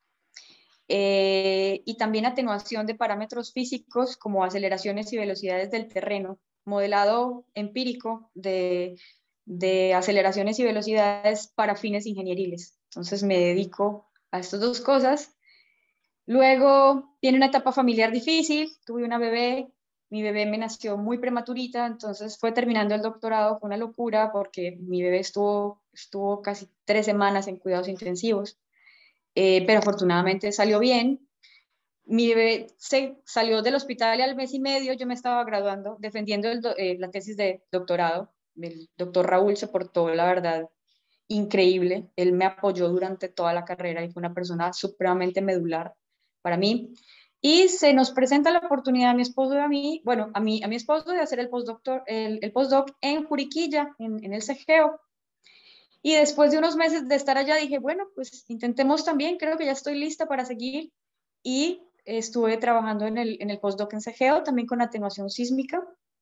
Y también atenuación de parámetros físicos como aceleraciones y velocidades del terreno, modelado empírico de aceleraciones y velocidades para fines ingenieriles. Entonces me dedico a estas dos cosas. Luego viene una etapa familiar difícil, tuve una bebé, mi bebé me nació muy prematurita, entonces fue terminando el doctorado, fue una locura porque mi bebé estuvo casi 3 semanas en cuidados intensivos. Pero afortunadamente salió bien. Mi bebé se salió del hospital y al mes y medio yo me estaba graduando, defendiendo la tesis de doctorado. El doctor Raúl se portó, la verdad, increíble. Él me apoyó durante toda la carrera y fue una persona supremamente medular para mí. Y se nos presenta la oportunidad a mi esposo y a mí, bueno, a mi esposo de hacer el postdoc en Juriquilla, en el CEGEO. Y después de unos meses de estar allá dije, bueno, pues intentemos también, creo que ya estoy lista para seguir. Y estuve trabajando en el postdoc en CEGEO, también con atenuación sísmica.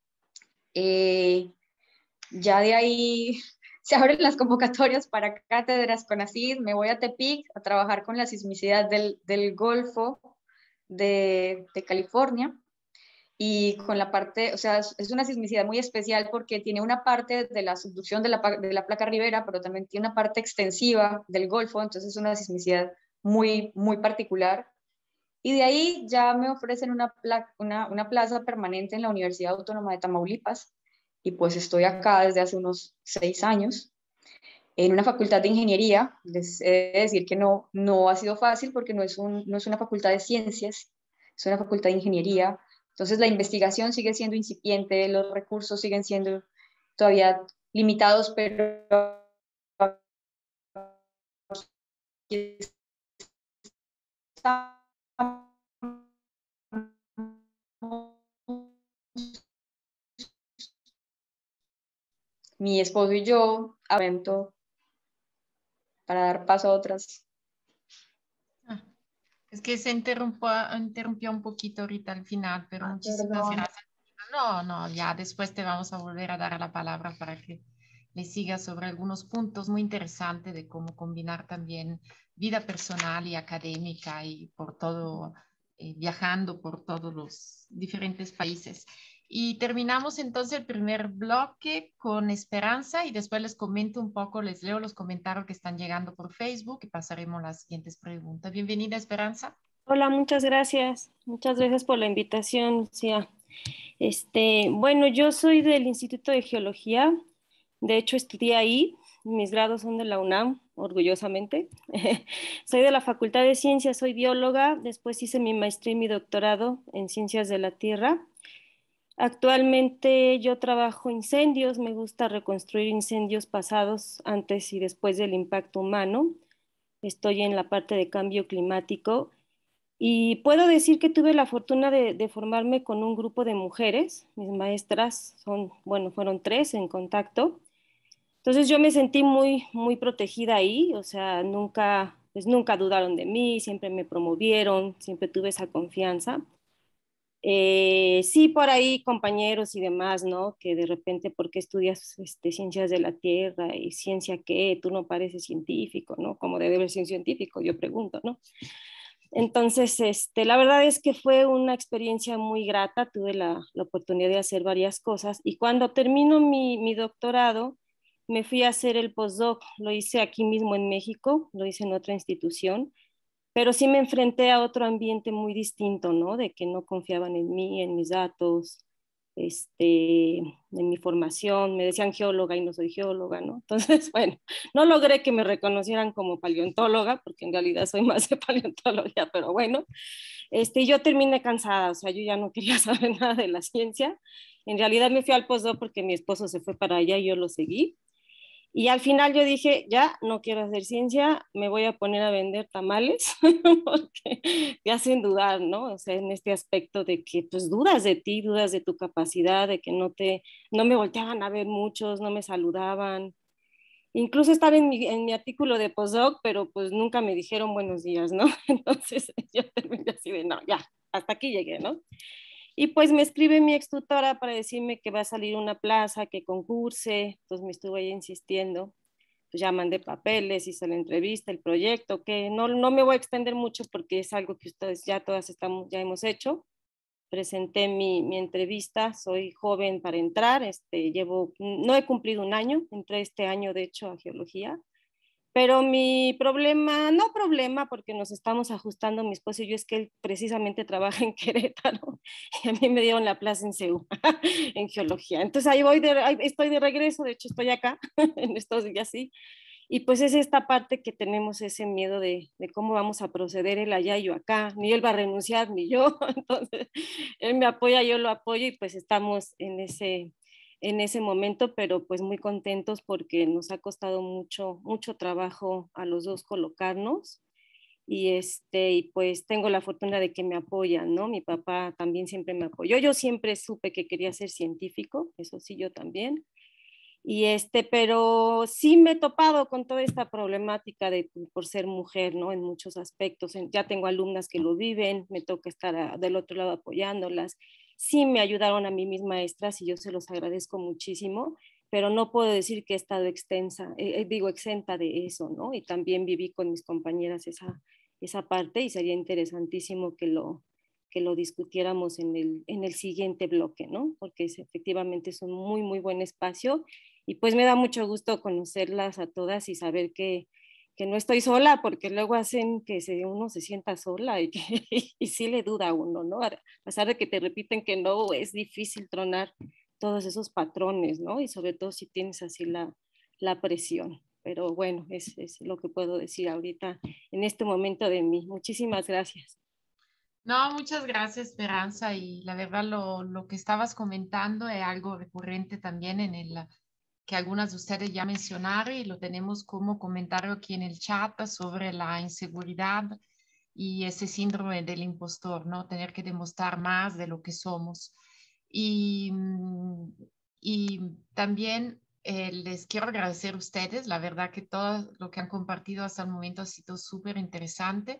Ya de ahí se abren las convocatorias para cátedras con ACID, me voy a Tepic a trabajar con la sismicidad del Golfo de California. Y con la parte, o sea, es una sismicidad muy especial porque tiene una parte de la subducción de la placa ribera, pero también tiene una parte extensiva del Golfo, entonces es una sismicidad muy, muy particular. Y de ahí ya me ofrecen una plaza permanente en la Universidad Autónoma de Tamaulipas, y pues estoy acá desde hace unos 6 años, en una facultad de ingeniería. Les he de decir que no ha sido fácil porque no es una facultad de ciencias, es una facultad de ingeniería. Entonces la investigación sigue siendo incipiente, los recursos siguen siendo todavía limitados, pero aquí estamos. Mi esposo y yo avento para dar paso a otras. Es que se interrumpió un poquito ahorita al final, pero muchísimas Perdón. gracias. No, no, ya después te vamos a volver a dar la palabra para que le sigas sobre algunos puntos muy interesantes de cómo combinar también vida personal y académica y por todo, viajando por todos los diferentes países. Y terminamos entonces el primer bloque con Esperanza y después les comento un poco, les leo los comentarios que están llegando por Facebook y pasaremos a las siguientes preguntas. Bienvenida, Esperanza. Hola, muchas gracias. Muchas gracias por la invitación, Lucía. Bueno, yo soy del Instituto de Geología. De hecho, estudié ahí. Mis grados son de la UNAM, orgullosamente. Soy de la Facultad de Ciencias, soy bióloga. Después hice mi maestría y mi doctorado en Ciencias de la Tierra. Actualmente yo trabajo incendios. Me gusta reconstruir incendios pasados antes y después del impacto humano. Estoy en la parte de cambio climático. Y puedo decir que tuve la fortuna de formarme con un grupo de mujeres. Mis maestras fueron 3 en contacto. Entonces yo me sentí muy protegida ahí, o sea, nunca dudaron de mí, siempre me promovieron, siempre tuve esa confianza. Sí, por ahí compañeros y demás, ¿no? Que de repente, ¿por qué estudias ciencias de la Tierra y ciencia qué? Tú no pareces científico, ¿no? ¿Cómo debe ser un científico? Yo pregunto, ¿no? Entonces, la verdad es que fue una experiencia muy grata, tuve la oportunidad de hacer varias cosas y cuando termino mi doctorado, me fui a hacer el postdoc, lo hice aquí mismo en México, lo hice en otra institución, pero sí me enfrenté a otro ambiente muy distinto, ¿no? De que no confiaban en mí, en mis datos, en mi formación, me decían geóloga y no soy geóloga, ¿no? Entonces, bueno, no logré que me reconocieran como paleontóloga, porque en realidad soy más de paleontología, pero bueno, yo terminé cansada, o sea, yo ya no quería saber nada de la ciencia. En realidad me fui al postdoc porque mi esposo se fue para allá y yo lo seguí. Y al final yo dije, ya no quiero hacer ciencia, me voy a poner a vender tamales, porque te hacen dudar, ¿no? O sea, en este aspecto de que pues dudas de ti, dudas de tu capacidad, de que no me volteaban a ver muchos, no me saludaban. Incluso estaba en mi artículo de postdoc, pero pues nunca me dijeron buenos días, ¿no? Entonces yo terminé así de, no, ya, hasta aquí llegué, ¿no? Y pues me escribe mi ex tutora para decirme que va a salir una plaza, que concurse, entonces me estuve ahí insistiendo, pues ya mandé papeles, hice la entrevista, el proyecto, que no me voy a extender mucho porque es algo que ustedes ya todas ya hemos hecho. Presenté mi entrevista, soy joven para entrar, no he cumplido un año, entré este año de hecho a geología, pero mi problema, no problema, porque nos estamos ajustando mi esposo y yo, es que él precisamente trabaja en Querétaro y a mí me dieron la plaza en CEU, en geología. Entonces ahí estoy de regreso, de hecho estoy acá en estos días, sí. Y pues es esta parte que tenemos ese miedo de cómo vamos a proceder él allá y yo acá. Ni él va a renunciar, ni yo. Entonces él me apoya, yo lo apoyo y pues estamos en ese momento, pero pues muy contentos porque nos ha costado mucho trabajo a los dos colocarnos y pues tengo la fortuna de que me apoyan, ¿no? Mi papá también siempre me apoyó. Yo siempre supe que quería ser científico, eso sí, yo también. Pero sí me he topado con toda esta problemática por ser mujer, ¿no? En muchos aspectos. Ya tengo alumnas que lo viven, me toca estar del otro lado apoyándolas. Sí me ayudaron a mí mis maestras y yo se los agradezco muchísimo, pero no puedo decir que he estado exenta de eso, ¿no? Y también viví con mis compañeras esa parte y sería interesantísimo que lo discutiéramos en el siguiente bloque, ¿no? Porque efectivamente es un muy buen espacio y pues me da mucho gusto conocerlas a todas y saber que no estoy sola, porque luego hacen que uno se sienta sola y sí le duda a uno, ¿no? A pesar de que te repiten que no, es difícil tronar todos esos patrones, ¿no? Y sobre todo si tienes así la presión. Pero bueno, es lo que puedo decir ahorita en este momento de mí. Muchísimas gracias. No, muchas gracias, Esperanza. Y la verdad, lo que estabas comentando es algo recurrente también que algunas de ustedes ya mencionaron y lo tenemos como comentario aquí en el chat sobre la inseguridad y ese síndrome del impostor, ¿no? Tener que demostrar más de lo que somos. Y, y también les quiero agradecer a ustedes. La verdad que todo lo que han compartido hasta el momento ha sido súper interesante.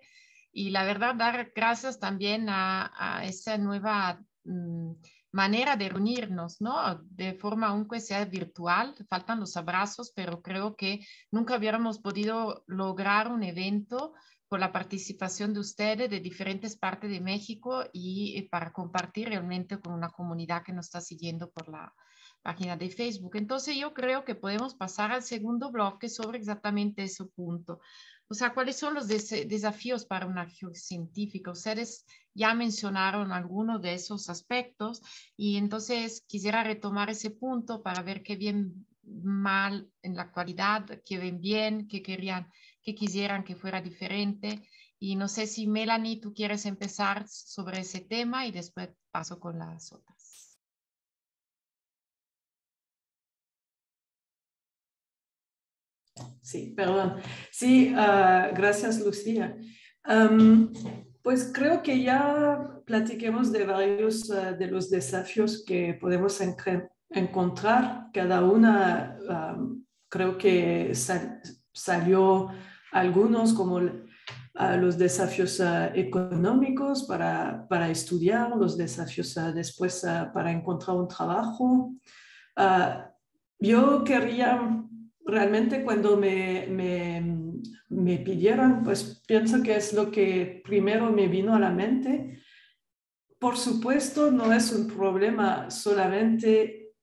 Y la verdad, dar gracias también a esa nueva manera de reunirnos, ¿no? De forma aunque sea virtual, faltan los abrazos, pero creo que nunca hubiéramos podido lograr un evento con la participación de ustedes de diferentes partes de México y para compartir realmente con una comunidad que nos está siguiendo por la página de Facebook. Entonces yo creo que podemos pasar al segundo bloque sobre exactamente ese punto. O sea, ¿cuáles son los desafíos para una geocientífica? Ustedes ya mencionaron algunos de esos aspectos y entonces quisiera retomar ese punto para ver qué bien, mal en la actualidad, qué ven bien, qué querían, qué quisieran que fuera diferente. Y no sé si Melanie, tú quieres empezar sobre ese tema y después paso con las otras. Sí, perdón. Sí, gracias, Lucía. Pues creo que ya platiquemos de varios de los desafíos que podemos encontrar. Cada una, creo que salió algunos como los desafíos económicos para estudiar, los desafíos después para encontrar un trabajo. Yo quería... Realmente cuando me pidieron, pues pienso que es lo que primero me vino a la mente. Por supuesto, no es un problema solamente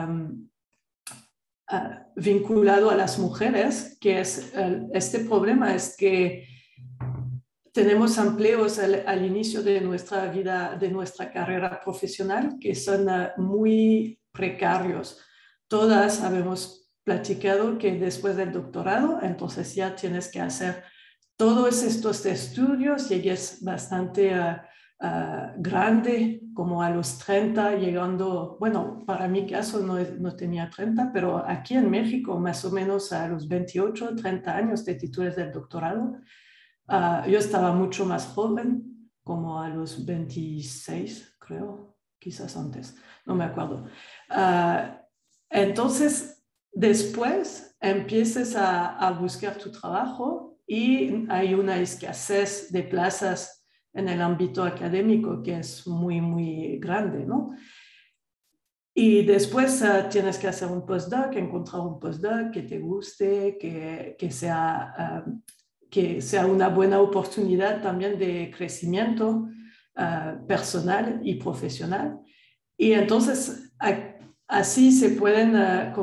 vinculado a las mujeres, que es este problema es que tenemos empleos al inicio de nuestra vida, de nuestra carrera profesional, que son muy precarios. Todas sabemos platicado que después del doctorado, entonces ya tienes que hacer todos estos estudios y es bastante grande, como a los 30, llegando, bueno, para mi caso no tenía 30, pero aquí en México más o menos a los 28, 30 años de títulos del doctorado. Yo estaba mucho más joven, como a los 26, creo, quizás antes, no me acuerdo. Entonces, después empiezas a buscar tu trabajo y hay una escasez de plazas en el ámbito académico que es muy, muy grande, ¿no? Y después tienes que hacer un postdoc, encontrar un postdoc que te guste, que sea una buena oportunidad también de crecimiento personal y profesional. Y entonces así se pueden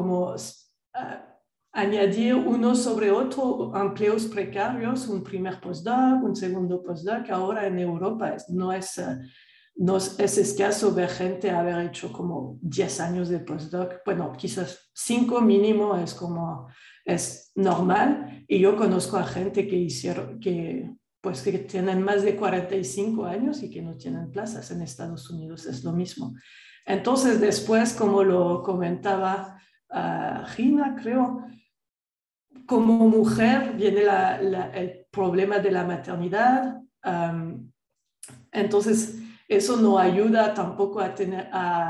añadir uno sobre otro empleos precarios, un primer postdoc, un segundo postdoc. Ahora en Europa no es escaso ver gente haber hecho como 10 años de postdoc. Bueno, quizás 5 mínimo es normal. Y yo conozco a gente que tienen más de 45 años y que no tienen plazas en Estados Unidos. Es lo mismo. Entonces, después, como lo comentaba Gina, creo, como mujer viene el problema de la maternidad. Entonces, eso no ayuda tampoco a tener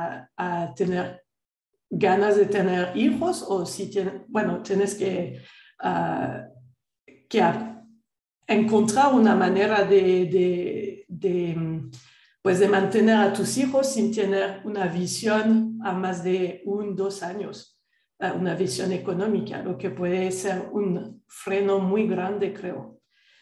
ganas de tener hijos, o si tienes que encontrar una manera de mantener a tus hijos sin tener una visión a más de 2 años, una visión económica, lo que puede ser un freno muy grande, creo.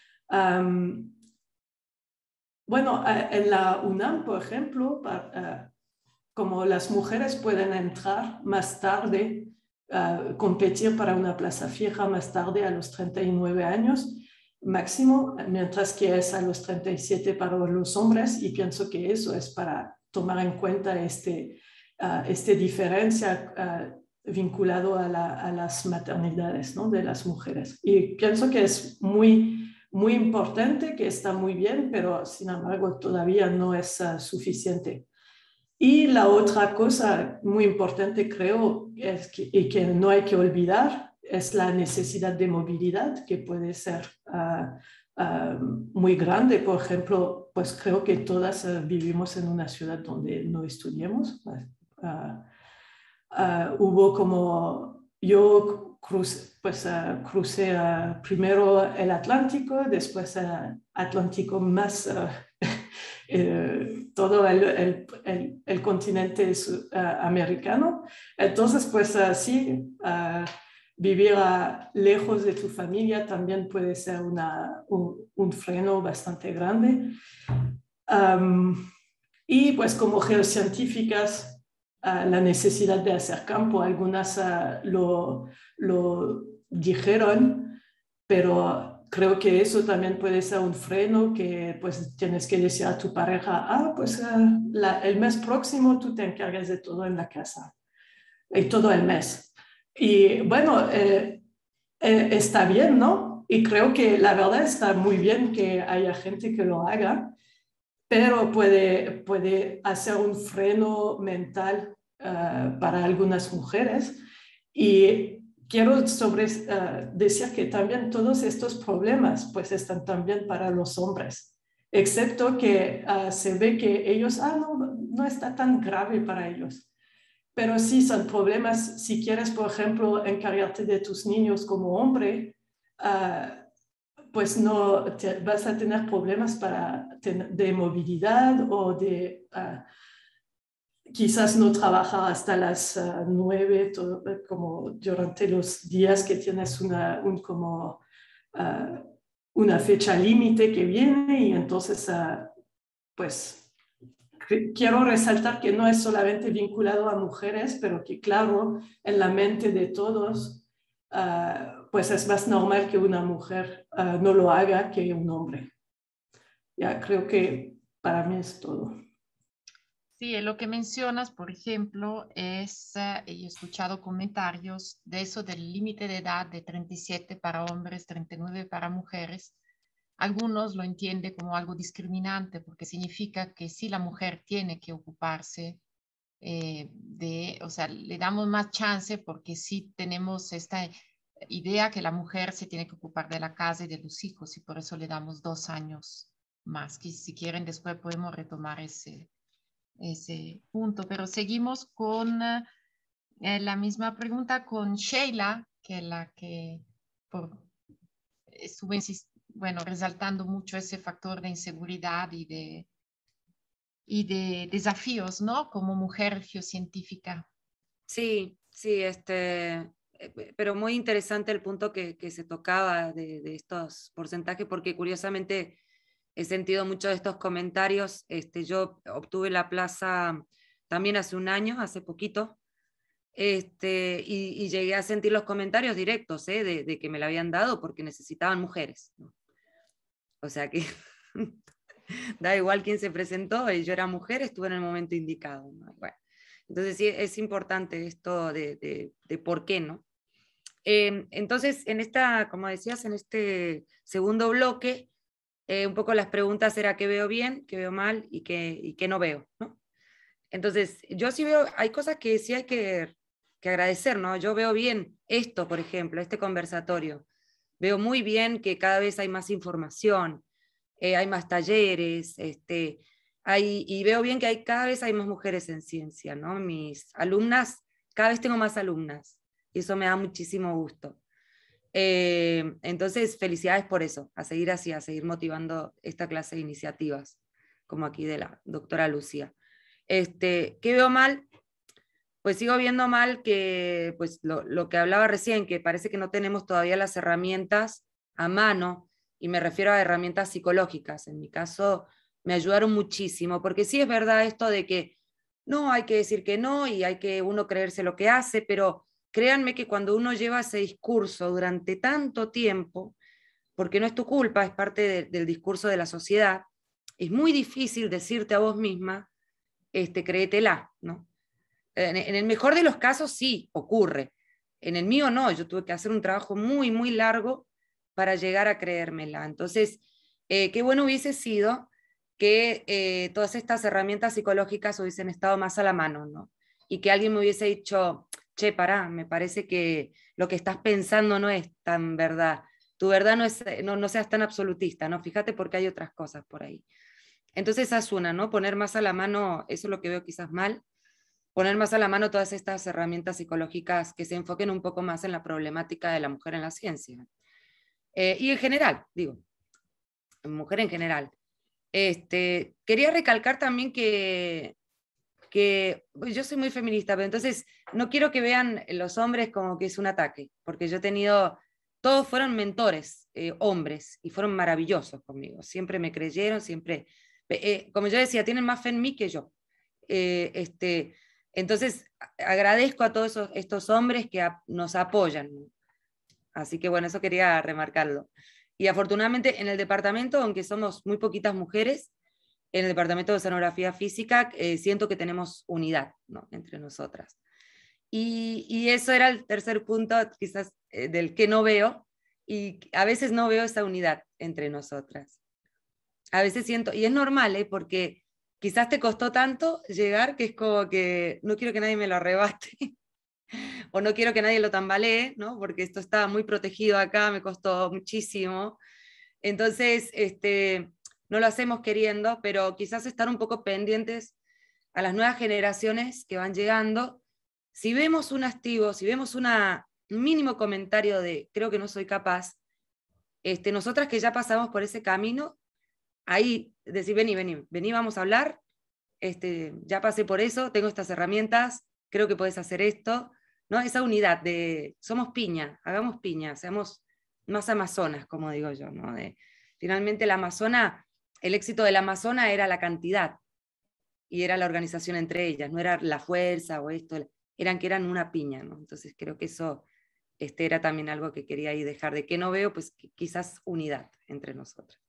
En la UNAM, por ejemplo, como las mujeres pueden entrar más tarde, competir para una plaza fija más tarde a los 39 años, máximo, mientras que es a los 37 para los hombres, y pienso que eso es para tomar en cuenta esta diferencia vinculado a las maternidades, ¿no?, de las mujeres. Y pienso que es muy, muy importante, que está muy bien, pero sin embargo todavía no es suficiente. Y la otra cosa muy importante, creo, y que no hay que olvidar, es la necesidad de movilidad, que puede ser muy grande. Por ejemplo, pues creo que todas vivimos en una ciudad donde no estudiamos. Hubo como yo crucé primero el Atlántico, después Atlántico más todo el continente americano. Entonces, pues sí, vivir lejos de tu familia también puede ser un freno bastante grande. Y pues como geocientíficas, la necesidad de hacer campo, algunas lo dijeron, pero creo que eso también puede ser un freno que pues tienes que decir a tu pareja, pues el mes próximo tú te encargas de todo en la casa, y todo el mes. Y bueno, está bien, ¿no? Y creo que la verdad está muy bien que haya gente que lo haga, pero puede hacer un freno mental para algunas mujeres. Y quiero decir que también todos estos problemas pues están también para los hombres, excepto que se ve que ellos, no está tan grave para ellos. Pero sí son problemas, si quieres, por ejemplo, encargarte de tus niños como hombre, pues no vas a tener problemas de movilidad o de quizás no trabajar hasta las 9 como durante los días que tienes una fecha límite que viene, y entonces pues quiero resaltar que no es solamente vinculado a mujeres, pero que claro, en la mente de todos pues es más normal que una mujer no lo haga que un hombre. Ya creo que para mí es todo. Sí, lo que mencionas, por ejemplo, es, he escuchado comentarios de eso del límite de edad de 37 para hombres, 39 para mujeres. Algunos lo entienden como algo discriminante porque significa que sí, la mujer tiene que ocuparse o sea, le damos más chance porque sí tenemos esta idea que la mujer se tiene que ocupar de la casa y de los hijos, y por eso le damos 2 años más, que si quieren después podemos retomar ese punto. Pero seguimos con la misma pregunta con Sheila, que la que estuvo resaltando mucho ese factor de inseguridad y de desafíos, ¿no? Como mujer geocientífica. Sí, pero muy interesante el punto que se tocaba de estos porcentajes, porque curiosamente he sentido muchos de estos comentarios. Yo obtuve la plaza también hace un año, hace poquito, y llegué a sentir los comentarios directos de que me la habían dado porque necesitaban mujeres, ¿no? O sea que da igual quién se presentó, yo era mujer, estuve en el momento indicado, ¿no? Bueno, entonces sí, es importante esto de por qué, ¿no? Entonces, como decías, en este segundo bloque, un poco las preguntas era qué veo bien, qué veo mal y qué no veo, ¿no? Entonces, yo sí veo, hay cosas que sí hay que agradecer, ¿no? Yo veo bien esto, por ejemplo, este conversatorio. Veo muy bien que cada vez hay más información, hay más talleres, y veo bien que cada vez hay más mujeres en ciencia, ¿no? Mis alumnas, cada vez tengo más alumnas, y eso me da muchísimo gusto. Entonces, felicidades por eso, a seguir así, a seguir motivando esta clase de iniciativas, como aquí de la doctora Lucía. ¿Qué veo mal? Pues sigo viendo mal que pues, lo que hablaba recién, que parece que no tenemos todavía las herramientas a mano, y me refiero a herramientas psicológicas. En mi caso, me ayudaron muchísimo, porque sí es verdad esto de que no, hay que decir que no, y hay que uno creerse lo que hace, pero créanme que cuando uno lleva ese discurso durante tanto tiempo, porque no es tu culpa, es parte del discurso de la sociedad, es muy difícil decirte a vos misma, créetela, ¿no? En el mejor de los casos sí ocurre, en el mío no, yo tuve que hacer un trabajo muy, muy largo para llegar a creérmela. Entonces, qué bueno hubiese sido que todas estas herramientas psicológicas hubiesen estado más a la mano, ¿no? Y que alguien me hubiese dicho, che, pará, me parece que lo que estás pensando no es tan verdad, tu verdad no seas tan absolutista, ¿no? Fíjate porque hay otras cosas por ahí. Entonces esa es una, ¿no? Poner más a la mano, eso es lo que veo quizás mal. poner más a la mano todas estas herramientas psicológicas que se enfoquen un poco más en la problemática de la mujer en la ciencia. Y en general, digo, mujer en general. Quería recalcar también que yo soy muy feminista, pero entonces no quiero que vean los hombres como que es un ataque, porque yo he tenido, todos fueron mentores, hombres, y fueron maravillosos conmigo, siempre me creyeron, siempre, como yo decía, tienen más fe en mí que yo. Entonces agradezco a todos estos hombres que nos apoyan, así que bueno, eso quería remarcarlo. Y afortunadamente en el departamento, aunque somos muy poquitas mujeres, en el departamento de oceanografía física siento que tenemos unidad, ¿no?, entre nosotras. Y eso era el tercer punto, quizás del que no veo, y a veces no veo esa unidad entre nosotras. A veces siento, y es normal, porque quizás te costó tanto llegar que es como que no quiero que nadie me lo arrebate, o no quiero que nadie lo tambalee, ¿no?, porque esto estaba muy protegido acá, me costó muchísimo. Entonces, no lo hacemos queriendo, pero quizás estar un poco pendientes a las nuevas generaciones que van llegando. Si vemos un activo, si vemos un mínimo comentario de creo que no soy capaz, nosotras que ya pasamos por ese camino, ahí decir, vení, vamos a hablar, ya pasé por eso, tengo estas herramientas, creo que podés hacer esto, ¿no? Esa unidad de somos piña, hagamos piña, seamos más amazonas, como digo yo, ¿no? Finalmente el éxito del Amazona era la cantidad, y era la organización entre ellas, no era la fuerza o esto, que eran una piña, ¿no? Entonces creo que eso era también algo que quería ahí dejar, de que no veo, pues quizás unidad entre nosotras.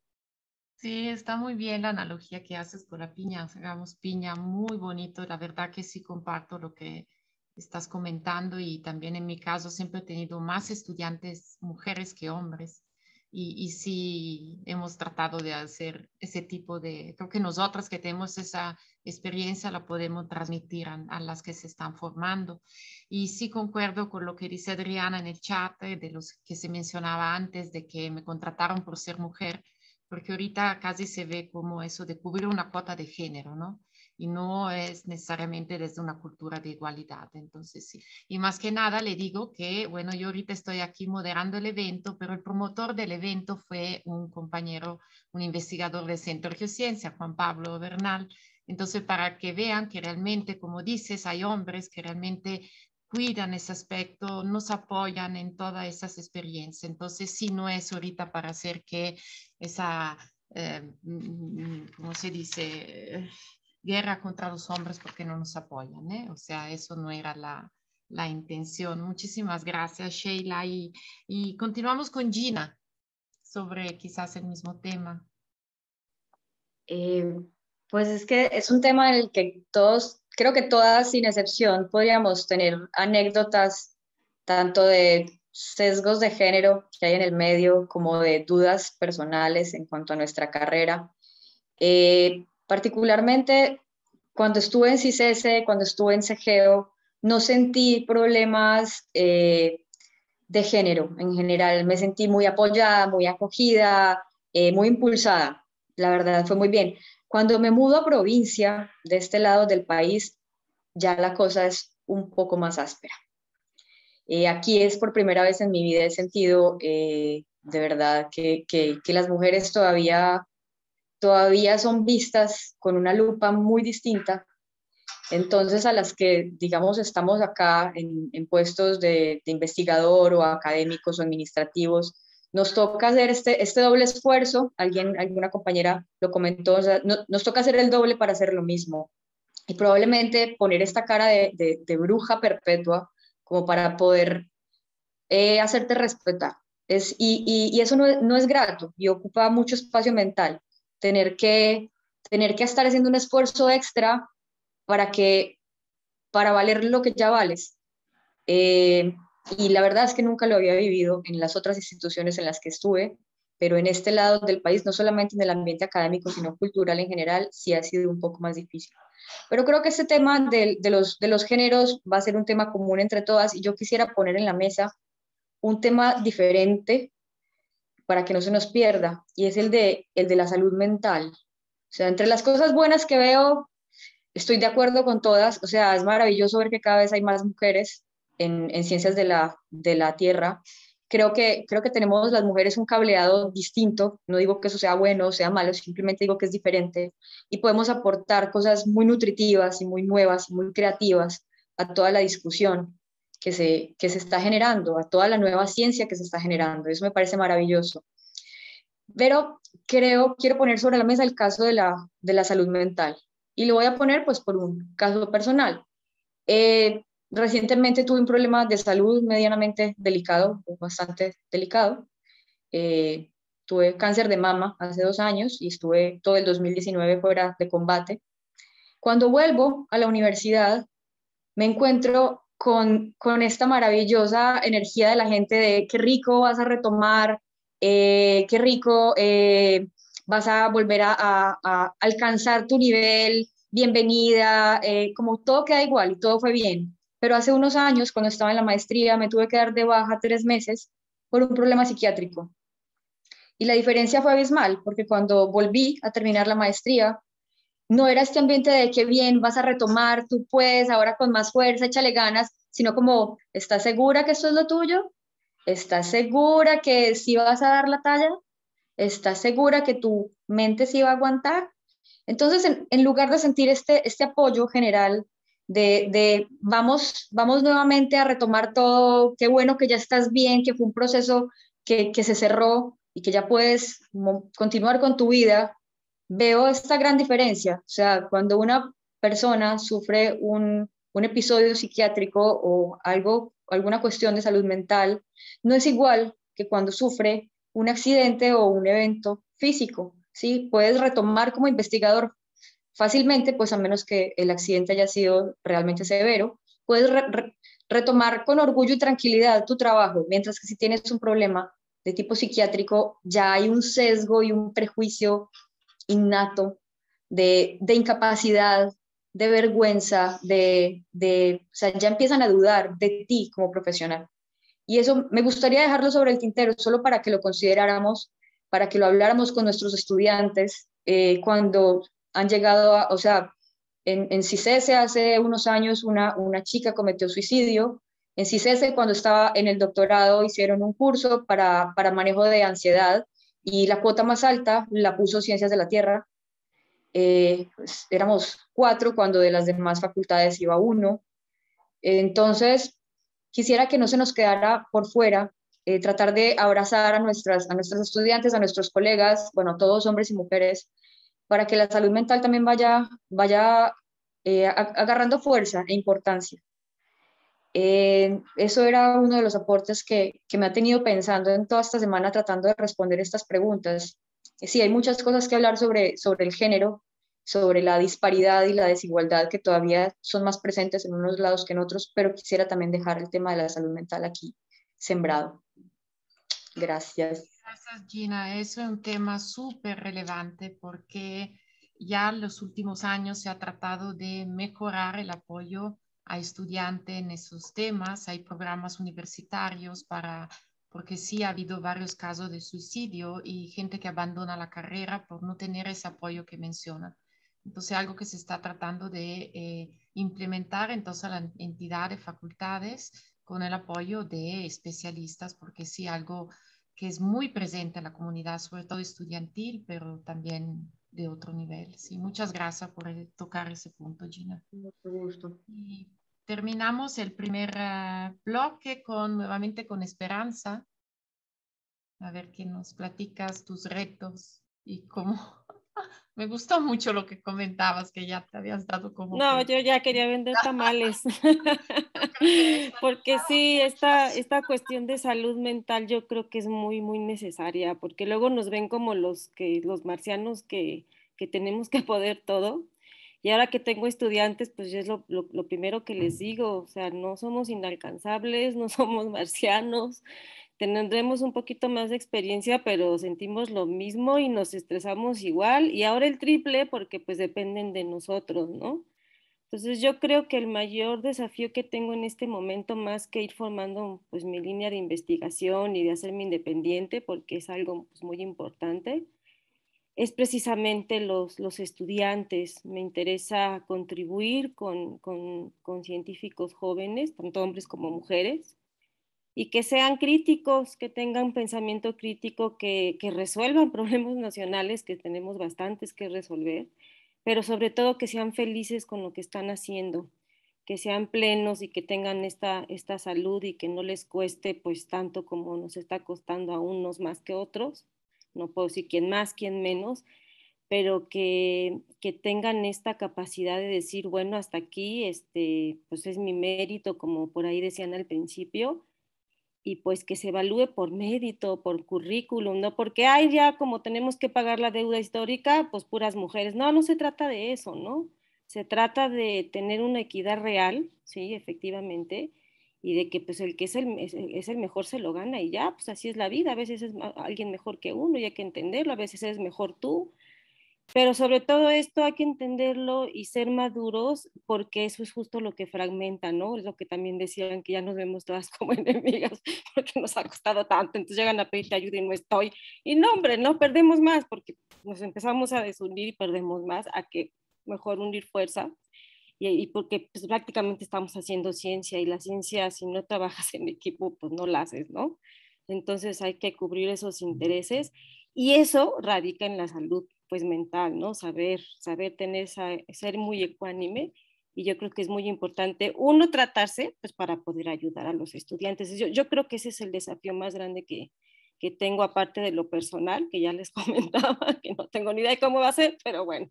Sí, está muy bien la analogía que haces con la piña, hagamos piña, muy bonito, la verdad que sí comparto lo que estás comentando, y también en mi caso siempre he tenido más estudiantes mujeres que hombres. Y sí hemos tratado de hacer ese tipo de, creo que nosotras que tenemos esa experiencia la podemos transmitir a las que se están formando. Y sí concuerdo con lo que dice Adriana en el chat, de los que se mencionaba antes, de que me contrataron por ser mujer, porque ahorita casi se ve como eso de cubrir una cuota de género, ¿no? Y no es necesariamente desde una cultura de igualdad. Entonces, sí. Y más que nada le digo que, bueno, yo ahorita estoy aquí moderando el evento, pero el promotor del evento fue un compañero, un investigador del Centro de Geociencia, Juan Pablo Bernal. Entonces, para que vean que realmente, como dices, hay hombres que realmente cuidan ese aspecto, nos apoyan en todas esas experiencias. Entonces, sí, no es ahorita para hacer que esa, ¿cómo se dice?, guerra contra los hombres porque no nos apoyan, ¿eh? O sea, eso no era la intención. Muchísimas gracias, Sheila. Y continuamos con Gina sobre quizás el mismo tema. Pues es que es un tema en el que todos, creo que todas sin excepción, podríamos tener anécdotas tanto de sesgos de género que hay en el medio como de dudas personales en cuanto a nuestra carrera. Particularmente cuando estuve en CICESE, cuando estuve en CEGEO, no sentí problemas de género en general. Me sentí muy apoyada, muy acogida, muy impulsada. La verdad fue muy bien. Cuando me mudo a provincia, de este lado del país, ya la cosa es un poco más áspera. Aquí es por primera vez en mi vida he sentido de verdad que las mujeres todavía son vistas con una lupa muy distinta. Entonces, a las que, digamos, estamos acá en puestos de investigador o académicos o administrativos, nos toca hacer este doble esfuerzo. Alguna compañera lo comentó, o sea, nos toca hacer el doble para hacer lo mismo. Y probablemente poner esta cara de bruja perpetua como para poder hacerte respetar. Y eso no es grato y ocupa mucho espacio mental. Tener que estar haciendo un esfuerzo extra para valer lo que ya vales. Y la verdad es que nunca lo había vivido en las otras instituciones en las que estuve, pero en este lado del país, no solamente en el ambiente académico, sino cultural en general, sí ha sido un poco más difícil. Pero creo que este tema de los géneros va a ser un tema común entre todas, y yo quisiera poner en la mesa un tema diferente para que no se nos pierda, y es el de la salud mental. O sea, entre las cosas buenas que veo, estoy de acuerdo con todas, o sea, es maravilloso ver que cada vez hay más mujeres en ciencias de la Tierra. Creo que tenemos las mujeres un cableado distinto, no digo que eso sea bueno o sea malo, simplemente digo que es diferente y podemos aportar cosas muy nutritivas y muy nuevas y muy creativas a toda la discusión que se está generando, a toda la nueva ciencia que se está generando. Eso me parece maravilloso. Pero quiero poner sobre la mesa el caso de la salud mental y lo voy a poner pues por un caso personal. Recientemente tuve un problema de salud medianamente delicado, bastante delicado. Tuve cáncer de mama hace 2 años y estuve todo el 2019 fuera de combate. Cuando vuelvo a la universidad, me encuentro con esta maravillosa energía de la gente de qué rico vas a retomar, qué rico vas a volver a alcanzar tu nivel, bienvenida, como todo queda igual y todo fue bien. Pero hace unos años, cuando estaba en la maestría, me tuve que dar de baja 3 meses por un problema psiquiátrico. Y la diferencia fue abismal, porque cuando volví a terminar la maestría, no era este ambiente de qué bien, vas a retomar, tú puedes, ahora con más fuerza, échale ganas, sino como, ¿estás segura que esto es lo tuyo? ¿Estás segura que sí vas a dar la talla? ¿Estás segura que tu mente sí va a aguantar? Entonces, en lugar de sentir este apoyo general vamos nuevamente a retomar todo, qué bueno que ya estás bien, que fue un proceso que se cerró y que ya puedes continuar con tu vida, veo esta gran diferencia. O sea, cuando una persona sufre un episodio psiquiátrico o alguna cuestión de salud mental, no es igual que cuando sufre un accidente o un evento físico, ¿sí? Puedes retomar como investigador fácilmente, pues a menos que el accidente haya sido realmente severo, puedes retomar con orgullo y tranquilidad tu trabajo, mientras que si tienes un problema de tipo psiquiátrico, ya hay un sesgo y un prejuicio innato de incapacidad, de vergüenza, o sea, ya empiezan a dudar de ti como profesional. Y eso me gustaría dejarlo sobre el tintero, solo para que lo consideráramos, para que lo habláramos con nuestros estudiantes cuando han llegado o sea, en CICESE hace unos años una chica cometió suicidio. En CICESE, cuando estaba en el doctorado, hicieron un curso para manejo de ansiedad y la cuota más alta la puso Ciencias de la Tierra. Pues, éramos 4 cuando de las demás facultades iba 1. Entonces, quisiera que no se nos quedara por fuera, tratar de abrazar a nuestros estudiantes, a nuestros colegas, bueno, todos hombres y mujeres, para que la salud mental también vaya agarrando fuerza e importancia. Eso era uno de los aportes que me ha tenido pensando en toda esta semana tratando de responder estas preguntas. Sí, hay muchas cosas que hablar sobre el género, sobre la disparidad y la desigualdad que todavía son más presentes en unos lados que en otros, pero quisiera también dejar el tema de la salud mental aquí sembrado. Gracias. Gracias, Gina. Eso es un tema súper relevante porque ya en los últimos años se ha tratado de mejorar el apoyo a estudiantes en esos temas. Hay programas universitarios porque sí ha habido varios casos de suicidio y gente que abandona la carrera por no tener ese apoyo que menciona. Entonces, algo que se está tratando de implementar en todas las entidades, facultades, con el apoyo de especialistas, porque sí, algo que es muy presente en la comunidad, sobre todo estudiantil, pero también de otro nivel. Sí, muchas gracias por tocar ese punto, Gina. Mucho gusto. Y terminamos el primer bloque nuevamente con Esperanza. A ver qué nos platicas tus retos y cómo. Me gustó mucho lo que comentabas, que ya te habías dado como... No, yo ya quería vender tamales. Porque sí, esta cuestión de salud mental yo creo que es muy, muy necesaria, porque luego nos ven como los marcianos que tenemos que poder todo. Y ahora que tengo estudiantes, pues es lo primero que les digo, o sea, no somos inalcanzables, no somos marcianos, tendremos un poquito más de experiencia, pero sentimos lo mismo y nos estresamos igual, y ahora el triple porque pues dependen de nosotros, ¿no? Entonces yo creo que el mayor desafío que tengo en este momento, más que ir formando pues mi línea de investigación y de hacerme independiente, porque es algo pues, muy importante, es precisamente los estudiantes. Me interesa contribuir con científicos jóvenes, tanto hombres como mujeres, y que sean críticos, que tengan pensamiento crítico, que resuelvan problemas nacionales, que tenemos bastantes que resolver, pero sobre todo que sean felices con lo que están haciendo, que sean plenos y que tengan esta salud y que no les cueste pues tanto como nos está costando a unos más que otros. No puedo decir quién más, quién menos, pero que tengan esta capacidad de decir, bueno, hasta aquí pues es mi mérito, como por ahí decían al principio, y pues que se evalúe por mérito, por currículum, no porque, ay, ya como tenemos que pagar la deuda histórica, pues puras mujeres. No, no se trata de eso, ¿no? Se trata de tener una equidad real, sí, efectivamente, y de que pues el que es el mejor se lo gana y ya, pues así es la vida. A veces es alguien mejor que uno y hay que entenderlo, a veces eres mejor tú, pero sobre todo esto hay que entenderlo y ser maduros, porque eso es justo lo que fragmenta, ¿no? Es lo que también decían, que ya nos vemos todas como enemigas porque nos ha costado tanto, entonces llegan a pedirte ayuda y no estoy. Y no, hombre, no perdemos más porque nos empezamos a desunir y perdemos más, a que mejor unir fuerza. Y porque pues, prácticamente estamos haciendo ciencia, y la ciencia, si no trabajas en equipo, pues no la haces, ¿no? Entonces hay que cubrir esos intereses, y eso radica en la salud pues mental, ¿no? Saber tener ser muy ecuánime, y yo creo que es muy importante uno tratarse pues para poder ayudar a los estudiantes. Yo creo que ese es el desafío más grande que tengo, aparte de lo personal, que ya les comentaba, que no tengo ni idea de cómo va a ser, pero bueno,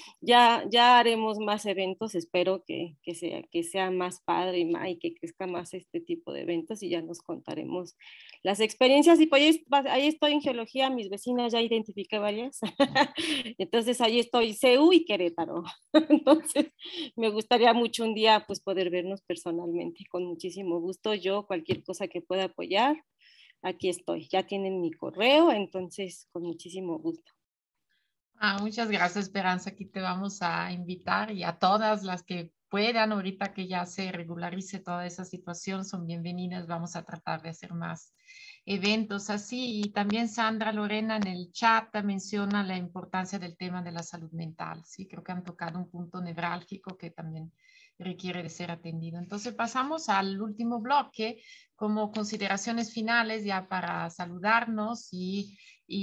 ya haremos más eventos, espero que sea más padre y que crezca más este tipo de eventos, y ya nos contaremos las experiencias. Y pues ahí estoy en geología, mis vecinas ya identifiqué varias, entonces ahí estoy, CEU y Querétaro, entonces me gustaría mucho un día pues poder vernos personalmente, con muchísimo gusto. Yo cualquier cosa que pueda apoyar, aquí estoy, ya tienen mi correo, entonces con muchísimo gusto. Muchas gracias, Esperanza. Aquí te vamos a invitar, y a todas las que puedan, ahorita que ya se regularice toda esa situación, son bienvenidas. Vamos a tratar de hacer más eventos así. Y también Sandra Lorena en el chat menciona la importancia del tema de la salud mental. Sí, creo que han tocado un punto nevrálgico que también requiere de ser atendido. Entonces pasamos al último bloque como consideraciones finales, ya para saludarnos y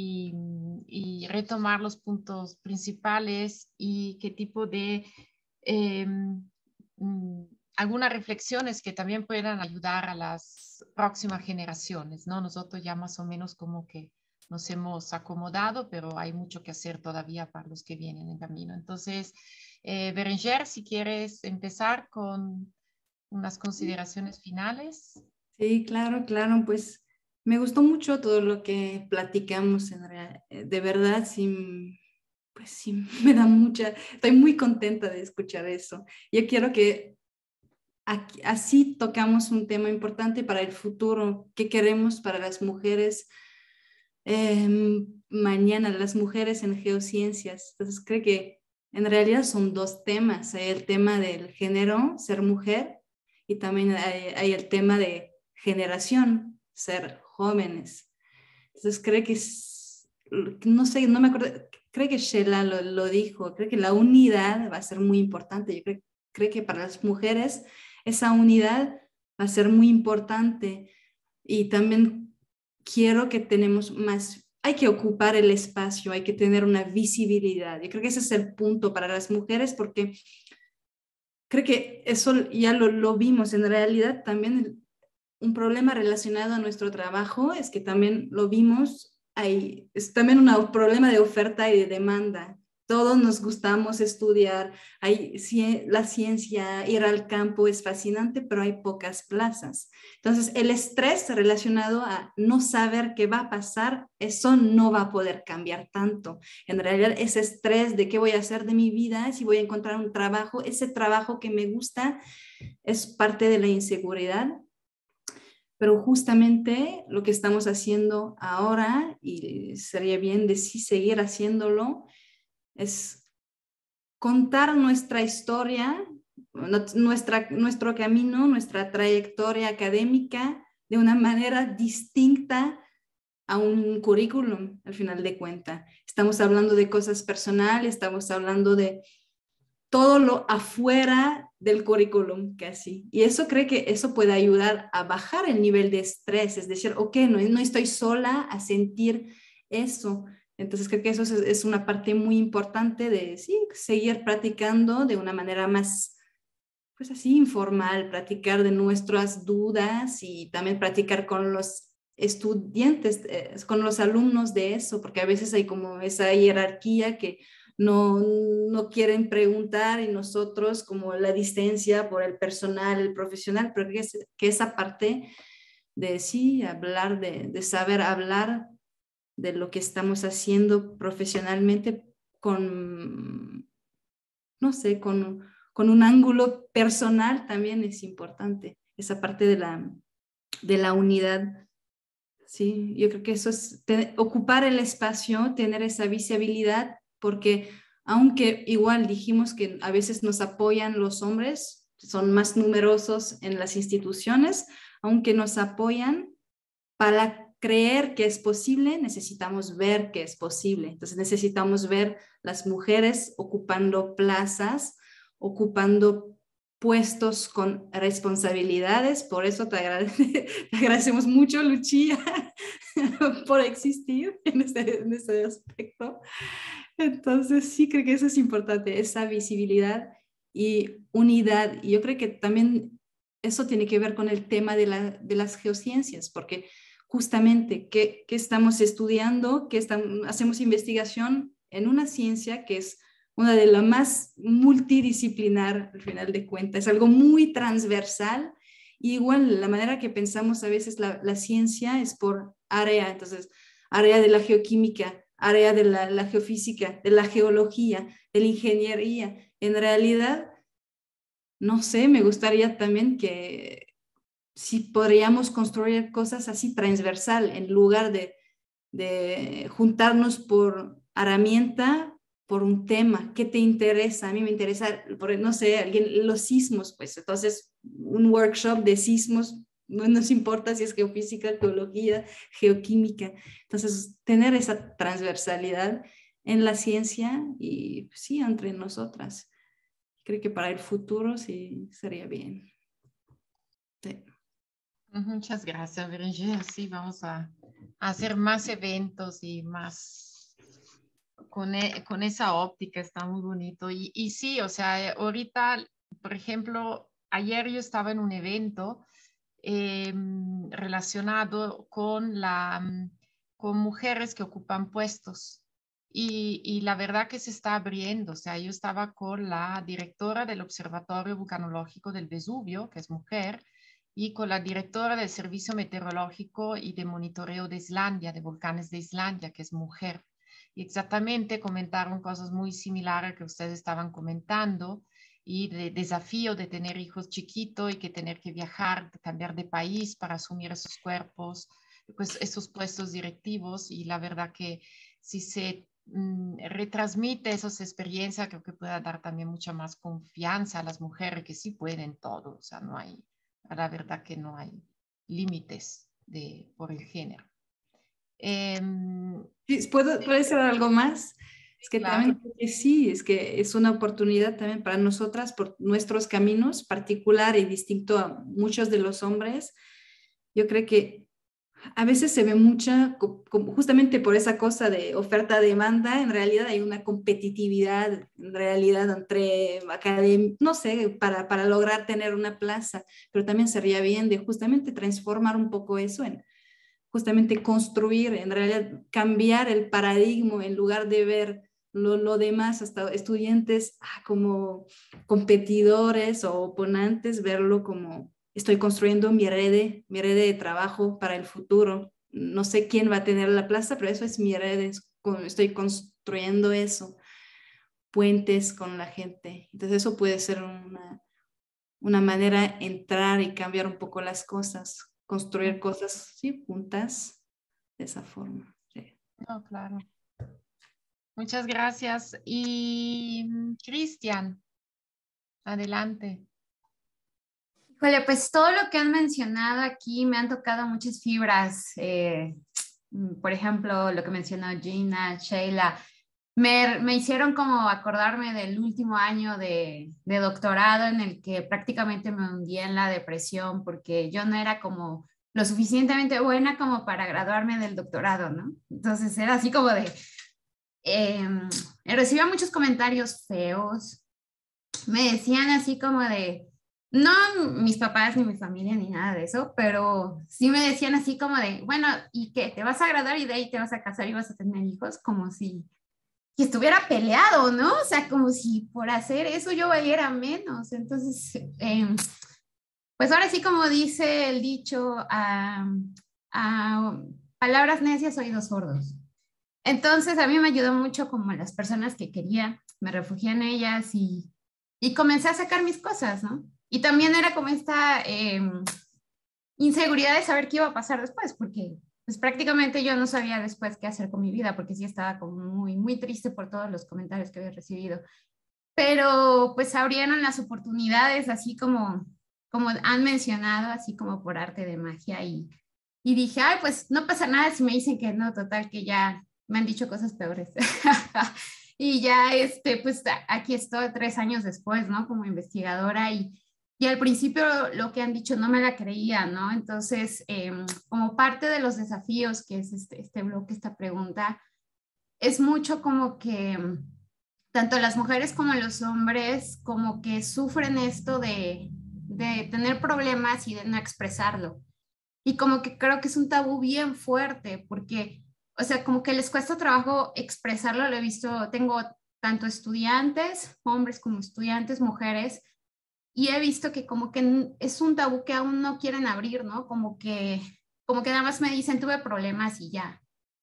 retomar los puntos principales y qué tipo de algunas reflexiones que también puedan ayudar a las próximas generaciones, ¿no? Nosotros ya más o menos como que nos hemos acomodado, pero hay mucho que hacer todavía para los que vienen en camino. Entonces, Berenger, si quieres empezar con unas consideraciones finales. Sí, claro, pues me gustó mucho todo lo que platicamos, de verdad, sí, pues sí, me da estoy muy contenta de escuchar eso. Yo quiero que así tocamos un tema importante para el futuro, qué queremos para las mujeres mañana, las mujeres en geociencias. Entonces creo que en realidad son dos temas, hay el tema del género, ser mujer, y también hay el tema de generación, ser jóvenes. Entonces creo que, no sé, no me acuerdo, creo que Sheila lo dijo, creo que la unidad va a ser muy importante. Yo creo que para las mujeres esa unidad va a ser muy importante, y también quiero que tenemos más, hay que ocupar el espacio, hay que tener una visibilidad. Yo creo que ese es el punto para las mujeres, porque creo que eso ya lo vimos. En realidad también un problema relacionado a nuestro trabajo es que también lo vimos, es también un problema de oferta y de demanda. Todos nos gustamos estudiar, la ciencia, ir al campo es fascinante, pero hay pocas plazas. Entonces, el estrés relacionado a no saber qué va a pasar, eso no va a poder cambiar tanto. En realidad, ese estrés de qué voy a hacer de mi vida, si voy a encontrar un trabajo, ese trabajo que me gusta, es parte de la inseguridad. Pero justamente lo que estamos haciendo ahora, y sería bien de sí seguir haciéndolo, es contar nuestra historia, nuestro camino, nuestra trayectoria académica de una manera distinta a un currículum al final de cuentas. Estamos hablando de cosas personales, estamos hablando de todo lo afuera del currículum casi. Y eso creo que eso puede ayudar a bajar el nivel de estrés, es decir, ok, no estoy sola a sentir eso. Entonces creo que eso es una parte muy importante de sí, seguir practicando de una manera más, pues así, informal, practicar de nuestras dudas y también practicar con los estudiantes, con los alumnos de eso, porque a veces hay como esa jerarquía que no quieren preguntar y nosotros como la distancia por el personal, el profesional, pero que esa parte de sí, hablar, de saber hablar de lo que estamos haciendo profesionalmente con, no sé, con un ángulo personal también es importante, esa parte de la unidad. Sí, yo creo que eso es ocupar el espacio, tener esa visibilidad, porque aunque igual dijimos que a veces nos apoyan los hombres, son más numerosos en las instituciones, aunque nos apoyan, para creer que es posible, necesitamos ver que es posible. Entonces necesitamos ver las mujeres ocupando plazas, ocupando puestos con responsabilidades. Por eso te agradecemos mucho, Lucía, por existir en este aspecto. Entonces sí creo que eso es importante, esa visibilidad y unidad. Y yo creo que también eso tiene que ver con el tema de las geociencias, porque justamente ¿qué estamos estudiando? Hacemos investigación en una ciencia que es una de las más multidisciplinar, al final de cuentas, es algo muy transversal. Y igual la manera que pensamos a veces la ciencia es por área, entonces área de la geoquímica, área de la geofísica, de la geología, de la ingeniería. En realidad, no sé, me gustaría también que si podríamos construir cosas así transversal, en lugar de juntarnos por herramienta, por un tema. ¿Qué te interesa? A mí me interesa, no sé, los sismos, pues entonces un workshop de sismos, no nos importa si es geofísica, geología, geoquímica. Entonces, tener esa transversalidad en la ciencia y sí, entre nosotras. Creo que para el futuro sí sería bien. Sí. Muchas gracias, Virginia. Sí, vamos a hacer más eventos y más con esa óptica, está muy bonito. Y sí, o sea, ahorita, por ejemplo, ayer yo estaba en un evento relacionado con con mujeres que ocupan puestos. Y la verdad que se está abriendo, o sea, yo estaba con la directora del Observatorio Vulcanológico del Vesubio, que es mujer, y con la directora del Servicio Meteorológico y de Monitoreo de Islandia, de volcanes de Islandia, que es mujer. Y exactamente comentaron cosas muy similares que ustedes estaban comentando, y de desafío de tener hijos chiquitos y que tener que viajar, cambiar de país para asumir esos cuerpos, pues esos puestos directivos. Y la verdad que si se retransmite esas experiencias, creo que pueda dar también mucha más confianza a las mujeres que sí pueden todo, o sea, no hay, la verdad que no hay límites por el género. Sí, ¿puedo decir algo más? Es que Claro. también sí, es que es una oportunidad también para nosotras por nuestros caminos, particular y distinto a muchos de los hombres. Yo creo que a veces se ve mucha, justamente por esa cosa de oferta-demanda, en realidad hay una competitividad, en realidad, entre academias, no sé, para lograr tener una plaza, pero también sería bien de justamente transformar un poco eso en justamente construir, en realidad cambiar el paradigma en lugar de ver lo demás, hasta estudiantes como competidores o oponentes, verlo como estoy construyendo mi red de trabajo para el futuro. No sé quién va a tener la plaza, pero eso es mi red, estoy construyendo eso, puentes con la gente. Entonces eso puede ser una manera de entrar y cambiar un poco las cosas, construir cosas, sí, juntas, de esa forma. Sí. No, claro. Muchas gracias. Y Cristian, adelante. Híjole, pues todo lo que han mencionado aquí me han tocado muchas fibras. por ejemplo, lo que mencionó Gina, Sheila, me hicieron como acordarme del último año de doctorado en el que prácticamente me hundí en la depresión porque yo no era como lo suficientemente buena como para graduarme del doctorado, ¿no? Entonces era así como de, recibía muchos comentarios feos, me decían así como de, no mis papás ni mi familia ni nada de eso, pero sí me decían así como de, bueno, ¿y qué? ¿Te vas a graduar y de ahí te vas a casar y vas a tener hijos? Como si estuviera peleado, ¿no? O sea, como si por hacer eso yo valiera menos. Entonces, pues ahora sí, como dice el dicho, a palabras necias, oídos sordos. Entonces, a mí me ayudó mucho como las personas que quería, me refugié en ellas y comencé a sacar mis cosas, ¿no? Y también era como esta inseguridad de saber qué iba a pasar después, porque pues prácticamente yo no sabía después qué hacer con mi vida, porque sí estaba como muy, muy triste por todos los comentarios que había recibido. Pero pues abrieron las oportunidades, así como han mencionado, así como por arte de magia. Y dije, ay, pues no pasa nada si me dicen que no, total, que ya me han dicho cosas peores. Y ya, pues aquí estoy 3 años después, ¿no? Como investigadora y al principio lo que han dicho no me la creía, ¿no? Entonces, como parte de los desafíos que es este bloque, esta pregunta, es mucho como que tanto las mujeres como los hombres como que sufren esto de tener problemas y de no expresarlo. Y como que creo que es un tabú bien fuerte porque, o sea, como que les cuesta trabajo expresarlo, lo he visto, tengo tanto estudiantes, hombres como estudiantes, mujeres, y he visto que como que es un tabú que aún no quieren abrir, ¿no? Como que nada más me dicen, tuve problemas y ya.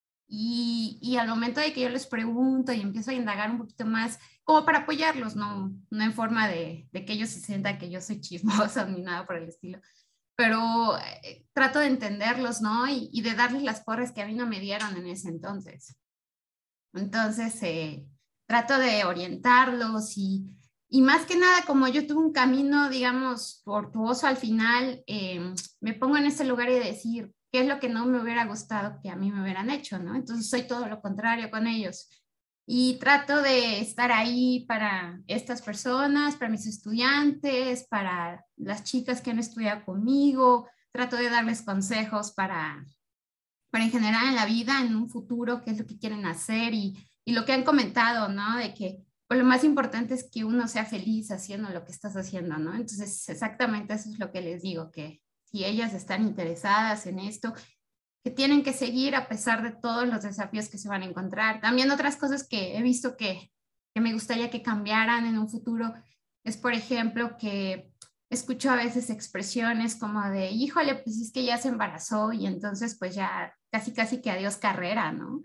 Y al momento de que yo les pregunto y empiezo a indagar un poquito más, como para apoyarlos, no en forma de que ellos se sientan que yo soy chismosa ni nada por el estilo, pero trato de entenderlos, ¿no? Y de darles las porras que a mí no me dieron en ese entonces. Entonces, trato de orientarlos y más que nada, como yo tuve un camino, digamos, tortuoso al final, me pongo en ese lugar y decir, ¿qué es lo que no me hubiera gustado que a mí me hubieran hecho, ¿no? Entonces, soy todo lo contrario con ellos. Y trato de estar ahí para estas personas, para mis estudiantes, para las chicas que han estudiado conmigo. Trato de darles consejos para en general en la vida, en un futuro, qué es lo que quieren hacer y lo que han comentado, ¿no? De que pues, lo más importante es que uno sea feliz haciendo lo que estás haciendo, ¿no? Entonces, exactamente eso es lo que les digo, que si ellas están interesadas en esto, que tienen que seguir a pesar de todos los desafíos que se van a encontrar. También otras cosas que he visto que me gustaría que cambiaran en un futuro es, por ejemplo, que escucho a veces expresiones como de, híjole, pues es que ya se embarazó y entonces pues ya casi que adiós carrera, ¿no?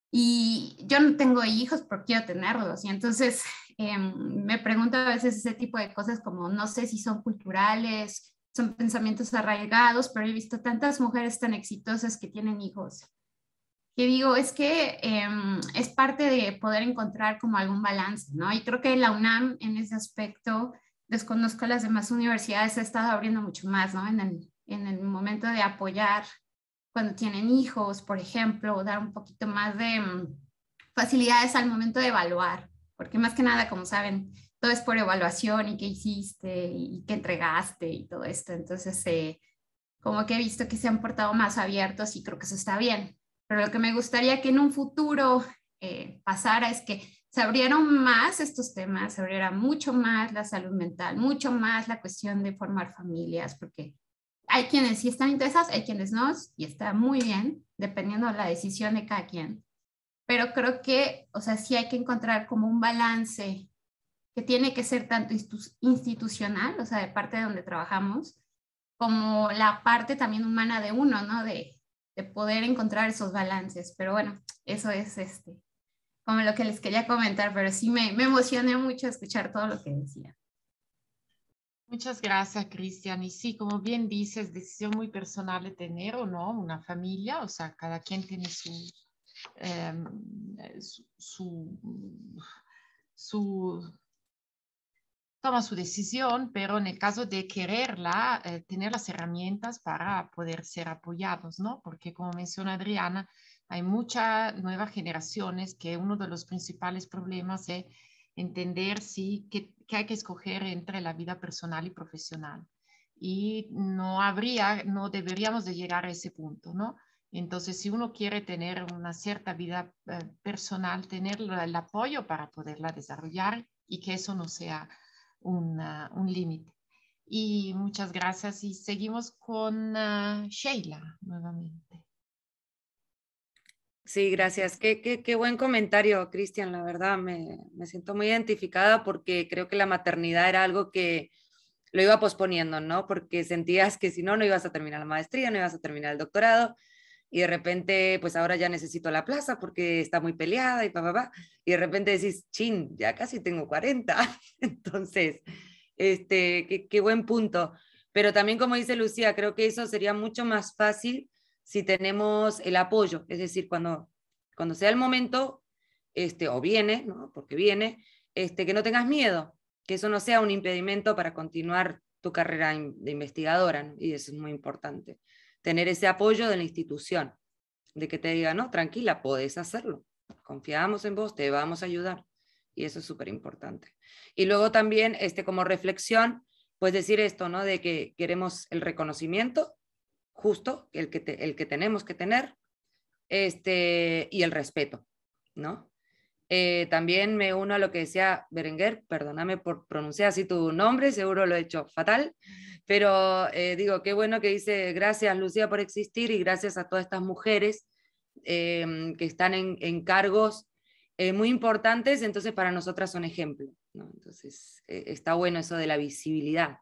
Y yo no tengo hijos, pero quiero tenerlos. Y entonces me pregunto a veces ese tipo de cosas como, no sé si son culturales, son pensamientos arraigados, pero he visto tantas mujeres tan exitosas que tienen hijos. Que digo, es que es parte de poder encontrar como algún balance, ¿no? Y creo que la UNAM en ese aspecto, desconozco las demás universidades, ha estado abriendo mucho más, ¿no? En el momento de apoyar cuando tienen hijos, por ejemplo, dar un poquito más de facilidades al momento de evaluar, porque más que nada, como saben, todo es por evaluación y qué hiciste y qué entregaste y todo esto. Entonces, como que he visto que se han portado más abiertos y creo que eso está bien. Pero lo que me gustaría que en un futuro pasara es que se abrieran más estos temas, se abriera mucho más la salud mental, mucho más la cuestión de formar familias, porque hay quienes sí están interesados, hay quienes no, y está muy bien, dependiendo de la decisión de cada quien. Pero creo que, o sea, sí hay que encontrar como un balance que tiene que ser tanto institucional, o sea, de parte de donde trabajamos, como la parte también humana de uno, ¿no? De poder encontrar esos balances. Pero bueno, eso es como lo que les quería comentar, pero sí me emocioné mucho escuchar todo lo que decía. Muchas gracias, Cristian. Y sí, como bien dices, decisión muy personal de tener o no una familia, o sea, cada quien tiene toma su decisión, pero en el caso de quererla, tener las herramientas para poder ser apoyados, ¿no? Porque como menciona Adriana, Hay muchas nuevas generaciones que uno de los principales problemas es entender que hay que escoger entre la vida personal y profesional. Y no deberíamos de llegar a ese punto, ¿no? Entonces, si uno quiere tener una cierta vida personal, tener el apoyo para poderla desarrollar y que eso no sea un límite. Y muchas gracias y seguimos con Sheila nuevamente. Sí, gracias. Qué buen comentario, Cristian. La verdad, me siento muy identificada porque creo que la maternidad era algo que lo iba posponiendo, ¿no? Porque sentías que si no, no ibas a terminar la maestría, no ibas a terminar el doctorado, y de repente, pues ahora ya necesito la plaza porque está muy peleada y y de repente decís, chin, ya casi tengo 40. Entonces, qué buen punto. Pero también, como dice Lucía, creo que eso sería mucho más fácil si tenemos el apoyo, es decir, cuando sea el momento, o viene, ¿no? Porque viene, que no tengas miedo, que eso no sea un impedimento para continuar tu carrera de investigadora, ¿no? Y eso es muy importante, tener ese apoyo de la institución, de que te diga, no, tranquila, podés hacerlo, confiamos en vos, te vamos a ayudar, y eso es súper importante. Y luego también, como reflexión, pues decir esto, ¿no? De que queremos el reconocimiento, justo, el que tenemos que tener, y el respeto, ¿no? También me uno a lo que decía Berenguer, perdóname por pronunciar así tu nombre, seguro lo he hecho fatal, pero digo, qué bueno que dice, gracias Lucía por existir y gracias a todas estas mujeres que están en cargos muy importantes, entonces para nosotras son ejemplo, ¿no? Entonces está bueno eso de la visibilidad.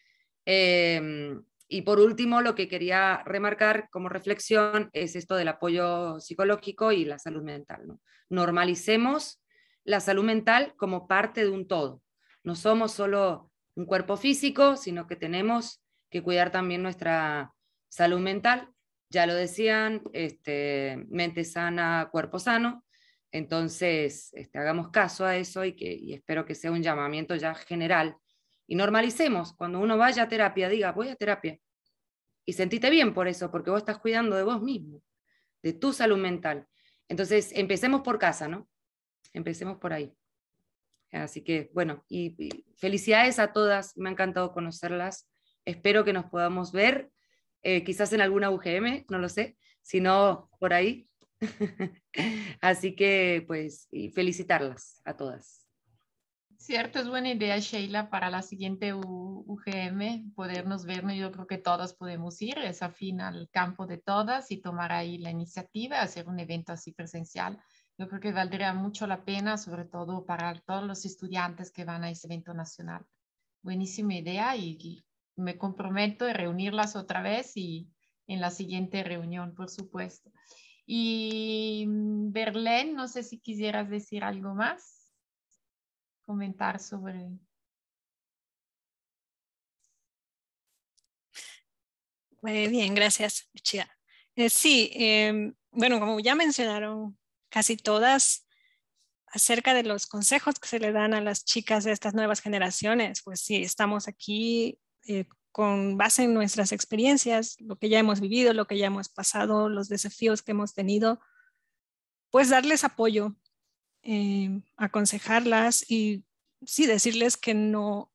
Y por último, lo que quería remarcar como reflexión es esto del apoyo psicológico y la salud mental, ¿no? Normalicemos la salud mental como parte de un todo. No somos solo un cuerpo físico, sino que tenemos que cuidar también nuestra salud mental. Ya lo decían, mente sana, cuerpo sano. Entonces, hagamos caso a eso y espero que sea un llamamiento ya general. Y normalicemos, cuando uno vaya a terapia, diga, voy a terapia. Y sentite bien por eso, porque vos estás cuidando de vos mismo, de tu salud mental. Entonces, empecemos por casa, ¿no? Empecemos por ahí. Así que, bueno, y felicidades a todas, me ha encantado conocerlas. Espero que nos podamos ver, quizás en alguna UGM, no lo sé, si no, por ahí. Así que, pues, y felicitarlas a todas. Cierto, es buena idea, Sheila, para la siguiente UGM, podernos vernos. Yo creo que todas podemos ir, es afín al campo de todas y tomar ahí la iniciativa, hacer un evento así presencial. Yo creo que valdría mucho la pena, sobre todo para todos los estudiantes que van a ese evento nacional. Buenísima idea y me comprometo a reunirlas otra vez y en la siguiente reunión, por supuesto. Y Berlén, no sé si quisieras decir algo más. Comentar sobre... Muy bien, gracias, Lucia. Sí, bueno, como ya mencionaron casi todas acerca de los consejos que se le dan a las chicas de estas nuevas generaciones, pues sí, estamos aquí con base en nuestras experiencias, lo que ya hemos vivido, lo que ya hemos pasado, los desafíos que hemos tenido, pues darles apoyo, aconsejarlas y sí, decirles que no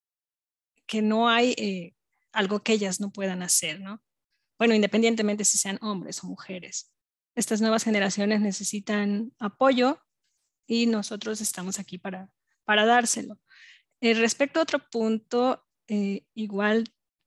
hay algo que ellas no puedan hacer, ¿no? Bueno, independientemente si sean hombres o mujeres. Estas nuevas generaciones necesitan apoyo y nosotros estamos aquí para dárselo. Respecto a otro punto, igual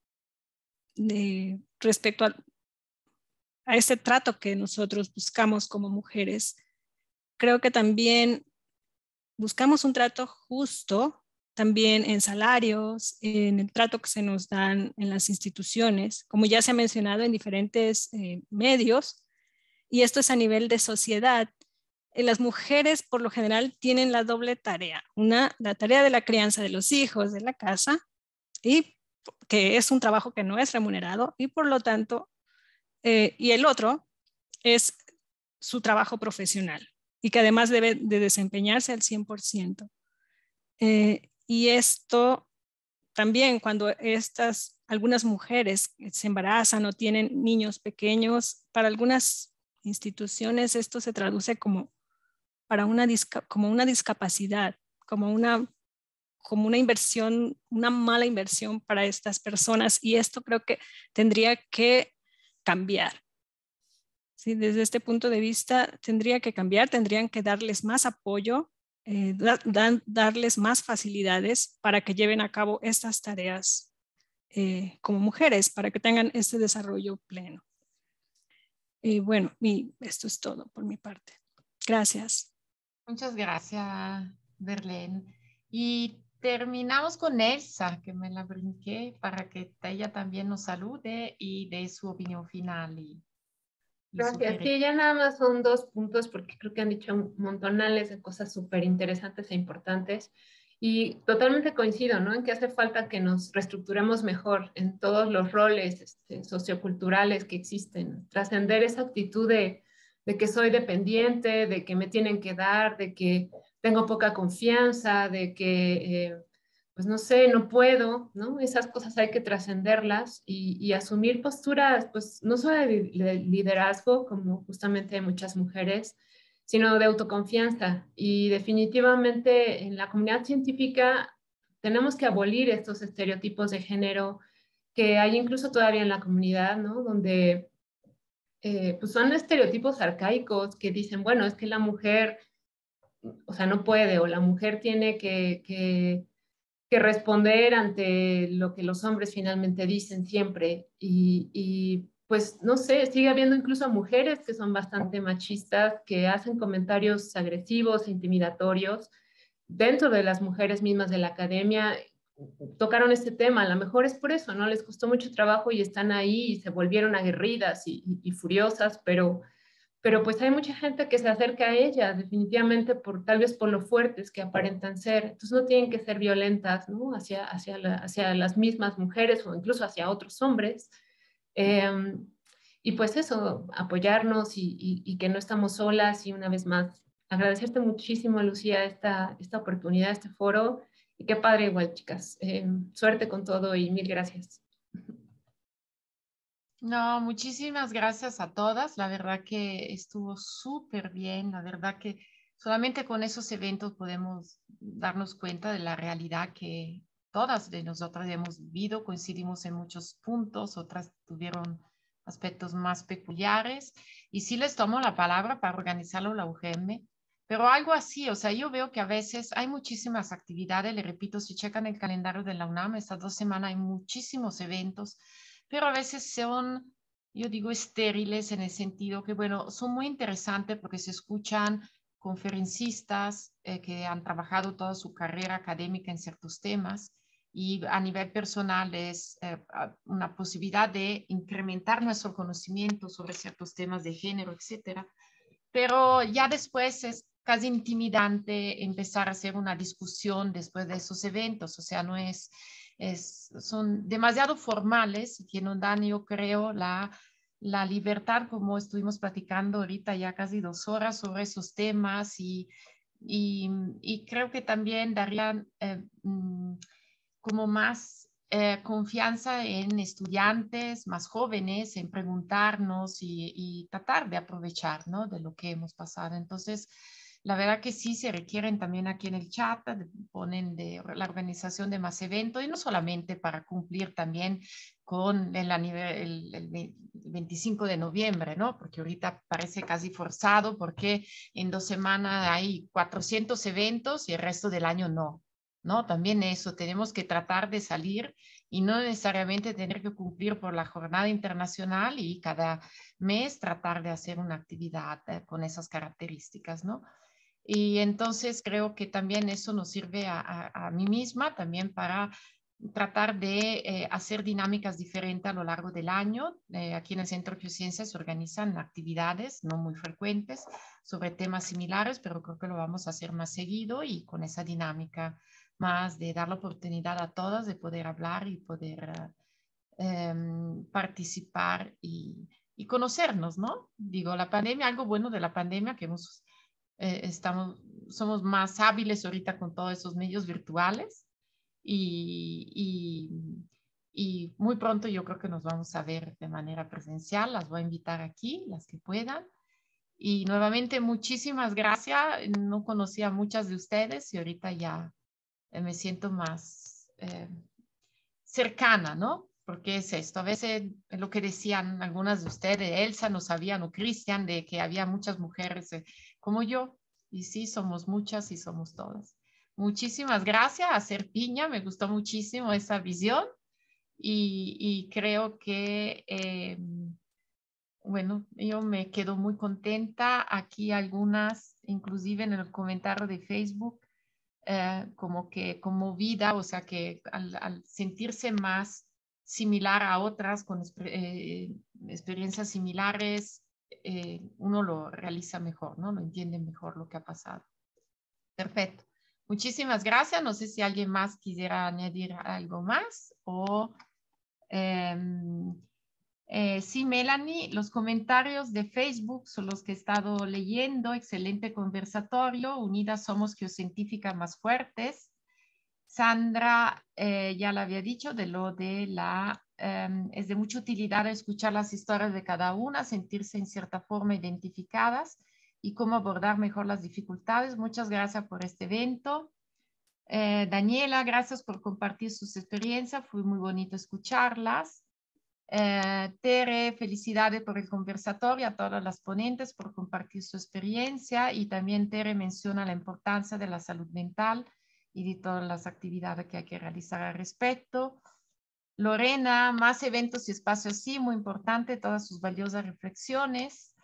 respecto a este trato que nosotros buscamos como mujeres, creo que también buscamos un trato justo, también en salarios, en el trato que se nos dan en las instituciones, como ya se ha mencionado en diferentes medios, y esto es a nivel de sociedad. Las mujeres por lo general tienen la doble tarea, la tarea de la crianza de los hijos de la casa, y que es un trabajo que no es remunerado, y por lo tanto, y el otro es su trabajo profesional, y que además debe de desempeñarse al 100%. Y esto también cuando algunas mujeres se embarazan o tienen niños pequeños, para algunas instituciones esto se traduce como una discapacidad, como una inversión, una mala inversión para estas personas, y esto creo que tendría que cambiar. Sí, desde este punto de vista tendría que cambiar, tendrían que darles más apoyo, darles más facilidades para que lleven a cabo estas tareas como mujeres, para que tengan este desarrollo pleno. Bueno, esto es todo por mi parte. Gracias. Muchas gracias, Berlén. Y terminamos con Elsa, que me la brinqué, para que ella también nos salude y dé su opinión final. Gracias. Sí, ya nada más son 2 puntos porque creo que han dicho montonales de cosas súper interesantes e importantes. Y totalmente coincido, ¿no? En que hace falta que nos reestructuremos mejor en todos los roles socioculturales que existen. Trascender esa actitud de que soy dependiente, de que me tienen que dar, de que tengo poca confianza, de que pues no sé, no puedo, ¿no? Esas cosas hay que trascenderlas y asumir posturas, pues no solo de liderazgo, como justamente hay muchas mujeres, sino de autoconfianza. Y definitivamente en la comunidad científica tenemos que abolir estos estereotipos de género que hay incluso todavía en la comunidad, ¿no? Donde pues son estereotipos arcaicos que dicen, bueno, es que la mujer, o sea, no puede, o la mujer tiene que responder ante lo que los hombres finalmente dicen siempre. Y pues no sé, sigue habiendo incluso mujeres que son bastante machistas, que hacen comentarios agresivos, intimidatorios. Dentro de las mujeres mismas de la academia tocaron este tema, a lo mejor es por eso, ¿no? Les costó mucho trabajo y están ahí y se volvieron aguerridas y furiosas, pero pues hay mucha gente que se acerca a ellas, definitivamente, tal vez por lo fuertes que aparentan ser. Entonces no tienen que ser violentas, ¿no? Hacia las mismas mujeres o incluso hacia otros hombres. Y pues eso, apoyarnos y que no estamos solas. Y una vez más, agradecerte muchísimo, Lucía, esta oportunidad, este foro. Y qué padre igual, chicas. Suerte con todo y mil gracias. No, muchísimas gracias a todas. La verdad que estuvo súper bien. La verdad que solamente con esos eventos podemos darnos cuenta de la realidad que todas de nosotras hemos vivido. Coincidimos en muchos puntos, otras tuvieron aspectos más peculiares. Y sí les tomo la palabra para organizarlo la UGM, pero algo así, o sea, yo veo que a veces hay muchísimas actividades. Le repito, si checan el calendario de la UNAM, estas 2 semanas hay muchísimos eventos, pero a veces son, yo digo, estériles en el sentido que, bueno, son muy interesantes porque se escuchan conferencistas que han trabajado toda su carrera académica en ciertos temas, y a nivel personal es una posibilidad de incrementar nuestro conocimiento sobre ciertos temas de género, etcétera. Pero ya después es casi intimidante empezar a hacer una discusión después de esos eventos, o sea, no son demasiado formales y que no dan, yo creo, la libertad, como estuvimos platicando ahorita ya casi 2 horas sobre esos temas, y creo que también darían como más confianza en estudiantes más jóvenes, en preguntarnos y tratar de aprovechar, ¿no? De lo que hemos pasado. Entonces, la verdad que sí se requieren también aquí en el chat, ponen de la organización de más eventos, y no solamente para cumplir también con el 25 de noviembre, ¿no? Porque ahorita parece casi forzado porque en 2 semanas hay 400 eventos y el resto del año no. ¿No? También eso, tenemos que tratar de salir y no necesariamente tener que cumplir por la jornada internacional y cada mes tratar de hacer una actividad con esas características, ¿no? Y entonces creo que también eso nos sirve a mí misma también para tratar de hacer dinámicas diferentes a lo largo del año. Aquí en el Centro de Geociencias se organizan actividades no muy frecuentes sobre temas similares, pero creo que lo vamos a hacer más seguido y con esa dinámica más de dar la oportunidad a todas de poder hablar y poder participar y conocernos, ¿no? Digo, la pandemia, algo bueno de la pandemia que somos más hábiles ahorita con todos esos medios virtuales y muy pronto yo creo que nos vamos a ver de manera presencial. Las voy a invitar aquí, las que puedan. Y nuevamente, muchísimas gracias. No conocía a muchas de ustedes y ahorita ya me siento más cercana, ¿no? Porque es esto, a veces lo que decían algunas de ustedes, Elsa no sabían, o Cristian, de que había muchas mujeres como yo, y sí, somos muchas y somos todas. Muchísimas gracias, hacer piña, me gustó muchísimo esa visión y creo que, bueno, yo me quedo muy contenta. Aquí algunas, inclusive en el comentario de Facebook, como que conmovida, o sea que al sentirse más similar a otras con experiencias similares, uno lo realiza mejor, ¿no? Lo entiende mejor lo que ha pasado. Perfecto. Muchísimas gracias. No sé si alguien más quisiera añadir algo más o... sí, Melanie, los comentarios de Facebook son los que he estado leyendo. Excelente conversatorio. Unidas somos geocientíficas más fuertes. Sandra ya le había dicho de lo de la... es de mucha utilidad escuchar las historias de cada una, sentirse en cierta forma identificadas y cómo abordar mejor las dificultades. Muchas gracias por este evento. Daniela, gracias por compartir sus experiencias. Fue muy bonito escucharlas. Tere, felicidades por el conversatorio, a todas las ponentes por compartir su experiencia, y también Tere menciona la importancia de la salud mental y de todas las actividades que hay que realizar al respecto. Lorena, más eventos y espacios así, muy importante, todas sus valiosas reflexiones.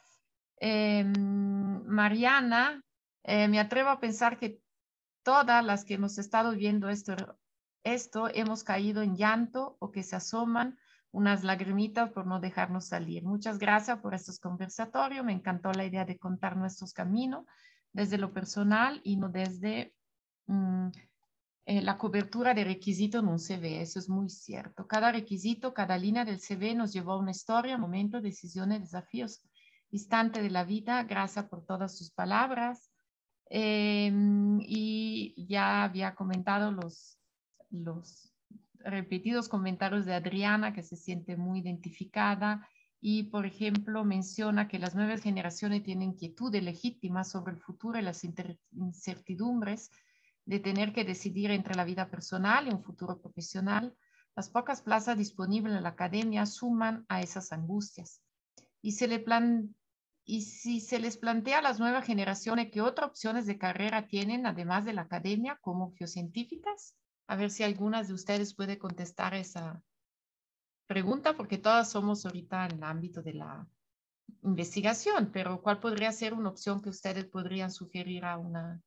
Mariana, me atrevo a pensar que todas las que hemos estado viendo esto hemos caído en llanto o que se asoman unas lagrimitas por no dejarnos salir. Muchas gracias por estos conversatorios. Me encantó la idea de contar nuestros caminos desde lo personal y no desde la cobertura de requisito en un CV. Eso es muy cierto. Cada requisito, cada línea del CV nos llevó a una historia, momentos, decisiones, desafíos, instante de la vida. Gracias por todas sus palabras. Y ya había comentado los repetidos comentarios de Adriana, que se siente muy identificada y, por ejemplo, menciona que las nuevas generaciones tienen inquietudes legítimas sobre el futuro y las incertidumbres de tener que decidir entre la vida personal y un futuro profesional. Las pocas plazas disponibles en la academia suman a esas angustias. Y si se les plantea a las nuevas generaciones qué otras opciones de carrera tienen, además de la academia, como geocientíficas, a ver si algunas de ustedes puede contestar esa pregunta, porque todas somos ahorita en el ámbito de la investigación, pero ¿cuál podría ser una opción que ustedes podrían sugerir a una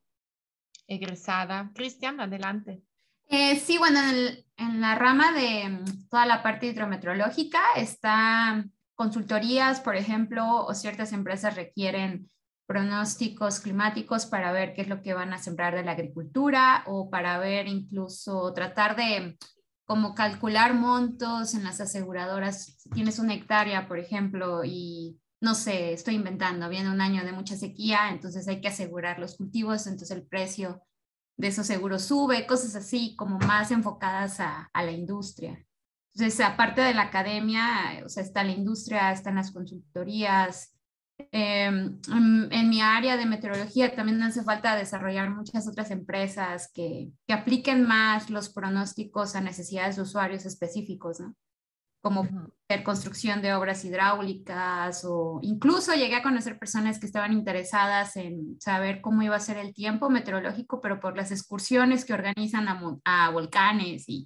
egresada? Cristian, adelante. Sí, bueno, en la rama de toda la parte hidrometeorológica está consultorías, por ejemplo, o ciertas empresas requieren pronósticos climáticos para ver qué es lo que van a sembrar de la agricultura o para ver incluso tratar de como calcular montos en las aseguradoras. Si tienes una hectárea, por ejemplo, y no sé, estoy inventando, viene un año de mucha sequía, entonces hay que asegurar los cultivos, entonces el precio de esos seguros sube, cosas así como más enfocadas a la industria. Entonces, aparte de la academia, o sea, está la industria, están las consultorías. En mi área de meteorología también hace falta desarrollar muchas otras empresas que apliquen más los pronósticos a necesidades de usuarios específicos, ¿no? Como construcción de obras hidráulicas, o incluso llegué a conocer personas que estaban interesadas en saber cómo iba a ser el tiempo meteorológico, pero por las excursiones que organizan a volcanes y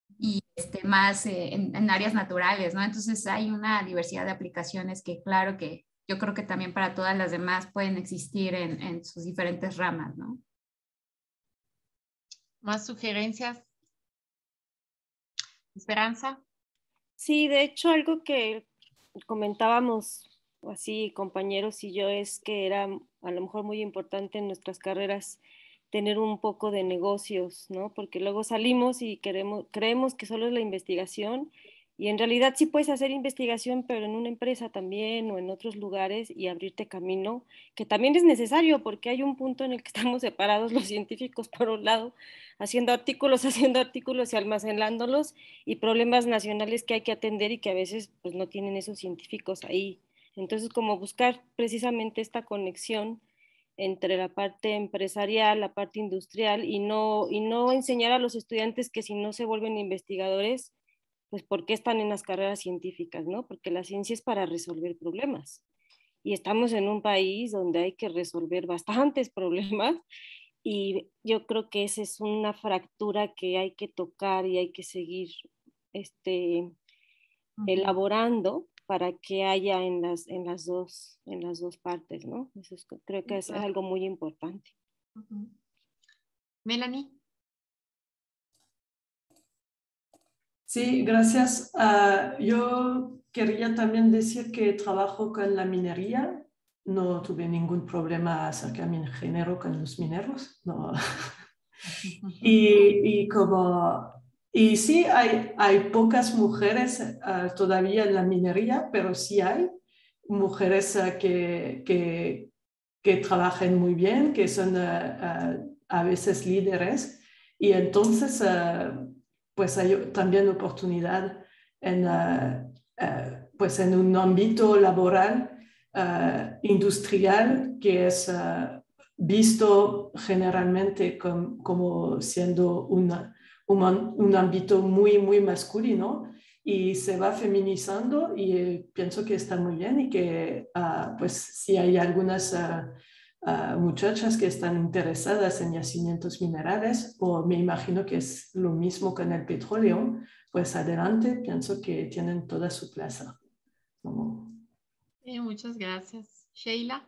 más en áreas naturales, ¿no? Entonces hay una diversidad de aplicaciones que claro que yo creo que también para todas las demás pueden existir en sus diferentes ramas, ¿no? ¿Más sugerencias? Esperanza. Sí, de hecho, algo que comentábamos así, compañeros y yo, es que era a lo mejor muy importante en nuestras carreras tener un poco de negocios, ¿no? Porque luego salimos y creemos que solo es la investigación, y en realidad sí puedes hacer investigación, pero en una empresa también o en otros lugares, y abrirte camino, que también es necesario porque hay un punto en el que estamos separados los científicos por un lado, haciendo artículos y almacenándolos, y problemas nacionales que hay que atender y que a veces pues no tienen esos científicos ahí Entonces, como buscar precisamente esta conexión entre la parte empresarial, la parte industrial y no enseñar a los estudiantes que si no se vuelven investigadores, pues ¿por qué están en las carreras científicas, no? Porque la ciencia es para resolver problemas. Y estamos en un país donde hay que resolver bastantes problemas y yo creo que esa es una fractura que hay que tocar y hay que seguir elaborando para que haya en las dos partes, ¿no? Eso creo que es algo muy importante. Melanie. Sí, gracias. Yo quería también decir que trabajo con la minería. No tuve ningún problema acerca de mi ingeniero con los mineros. No. Y sí, hay pocas mujeres todavía en la minería, pero sí hay mujeres que trabajan muy bien, que son a veces líderes. Y entonces, pues hay también oportunidad pues en un ámbito laboral industrial que es visto generalmente como siendo un ámbito muy, muy masculino y se va feminizando y pienso que está muy bien y que pues si hay algunas muchachas que están interesadas en yacimientos minerales o me imagino que es lo mismo con el petróleo, pues adelante, pienso que tienen toda su plaza. Muchas gracias. Sheila.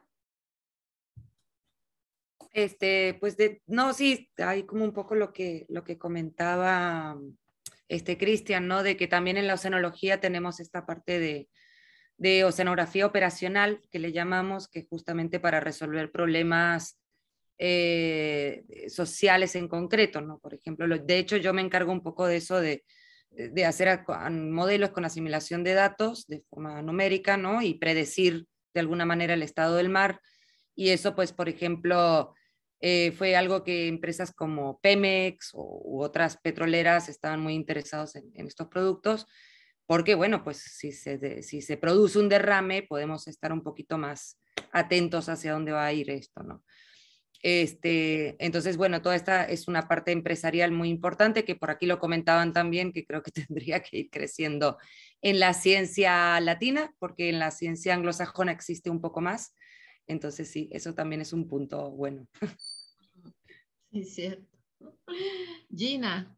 Pues no, sí, hay como un poco lo que comentaba Cristian, ¿no? De que también en la oceanología tenemos esta parte de oceanografía operacional, que le llamamos, que justamente para resolver problemas sociales en concreto, ¿no? Por ejemplo, de hecho yo me encargo un poco de eso, de hacer modelos con asimilación de datos de forma numérica, ¿no? Y predecir de alguna manera el estado del mar. Y eso, pues, por ejemplo, fue algo que empresas como Pemex u otras petroleras estaban muy interesados en estos productos, porque, bueno, pues si se produce un derrame, podemos estar un poquito más atentos hacia dónde va a ir esto, ¿no? Entonces, bueno, toda esta es una parte empresarial muy importante que por aquí lo comentaban también, que creo que tendría que ir creciendo en la ciencia latina, porque en la ciencia anglosajona existe un poco más. Entonces, sí, eso también es un punto bueno. Sí, cierto. Gina.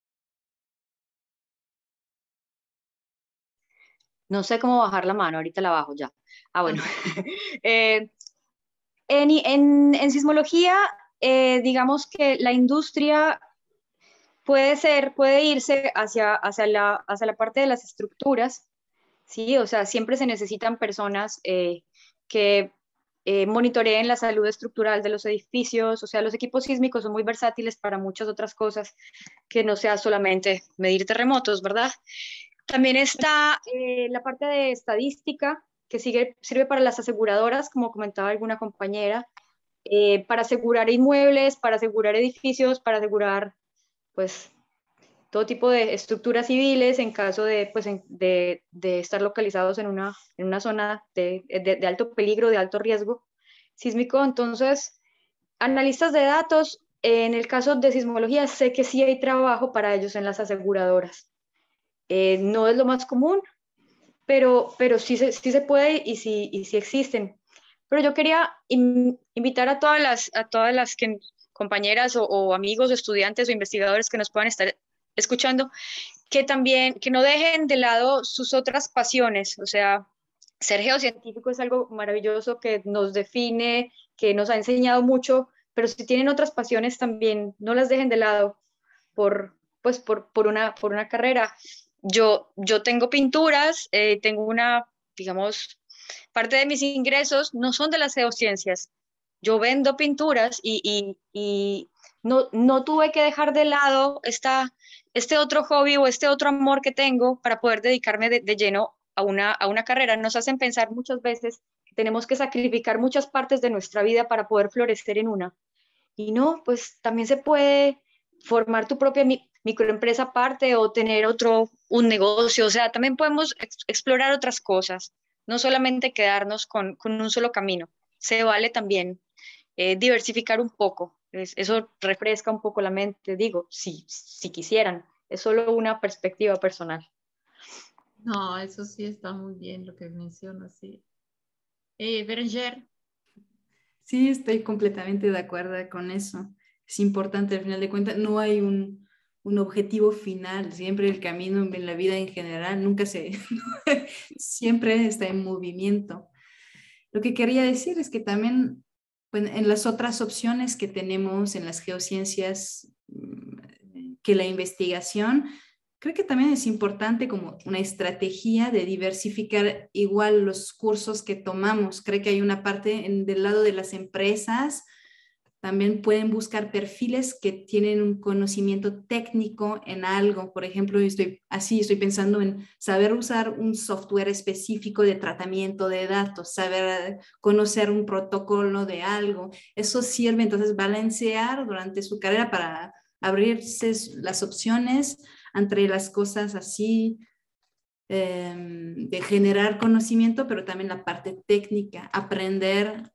No sé cómo bajar la mano, ahorita la bajo ya. Bueno. En sismología, digamos que la industria puede irse hacia la parte de las estructuras, ¿sí? O sea, siempre se necesitan personas que monitoreen la salud estructural de los edificios. O sea, los equipos sísmicos son muy versátiles para muchas otras cosas que no sea solamente medir terremotos, ¿verdad? También está la parte de estadística, que sirve para las aseguradoras, como comentaba alguna compañera, para asegurar inmuebles, para asegurar edificios, para asegurar, pues, todo tipo de estructuras civiles en caso de, pues, de estar localizados en una zona de alto peligro, de alto riesgo sísmico. Entonces, analistas de datos, en el caso de sismología, sé que sí hay trabajo para ellos en las aseguradoras. No es lo más común, pero sí se puede y sí existen. Pero yo quería invitar a todas las compañeras o amigos, estudiantes o investigadores que nos puedan estar escuchando, que no dejen de lado sus otras pasiones. O sea, ser geocientífico es algo maravilloso que nos define, que nos ha enseñado mucho, pero si tienen otras pasiones también, no las dejen de lado por una carrera. Yo tengo pinturas, tengo digamos, parte de mis ingresos no son de las geociencias. Yo vendo pinturas y no tuve que dejar de lado este otro hobby o este otro amor que tengo para poder dedicarme de lleno a una carrera. Nos hacen pensar muchas veces que tenemos que sacrificar muchas partes de nuestra vida para poder florecer en una. Y no, pues también se puede formar tu propia microempresa aparte o tener un negocio. O sea, también podemos explorar otras cosas. no solamente quedarnos con un solo camino. Se vale también diversificar un poco. Eso refresca un poco la mente, digo, si quisieran. Es solo una perspectiva personal. No, eso sí está muy bien lo que mencionas, sí. Berenger. Sí, estoy completamente de acuerdo con eso. Es importante, al final de cuentas, no hay un objetivo final. Siempre el camino en la vida en general nunca siempre está en movimiento. Lo que quería decir es que también pues, en las otras opciones que tenemos en las geociencias, que la investigación, creo que también es importante como una estrategia de diversificar igual los cursos que tomamos. Creo que hay una parte del lado de las empresas, también pueden buscar perfiles que tienen un conocimiento técnico en algo. Por ejemplo, estoy pensando en saber usar un software específico de tratamiento de datos, saber conocer un protocolo de algo. Eso sirve entonces balancear durante su carrera para abrirse las opciones entre las cosas así, de generar conocimiento, pero también la parte técnica, aprender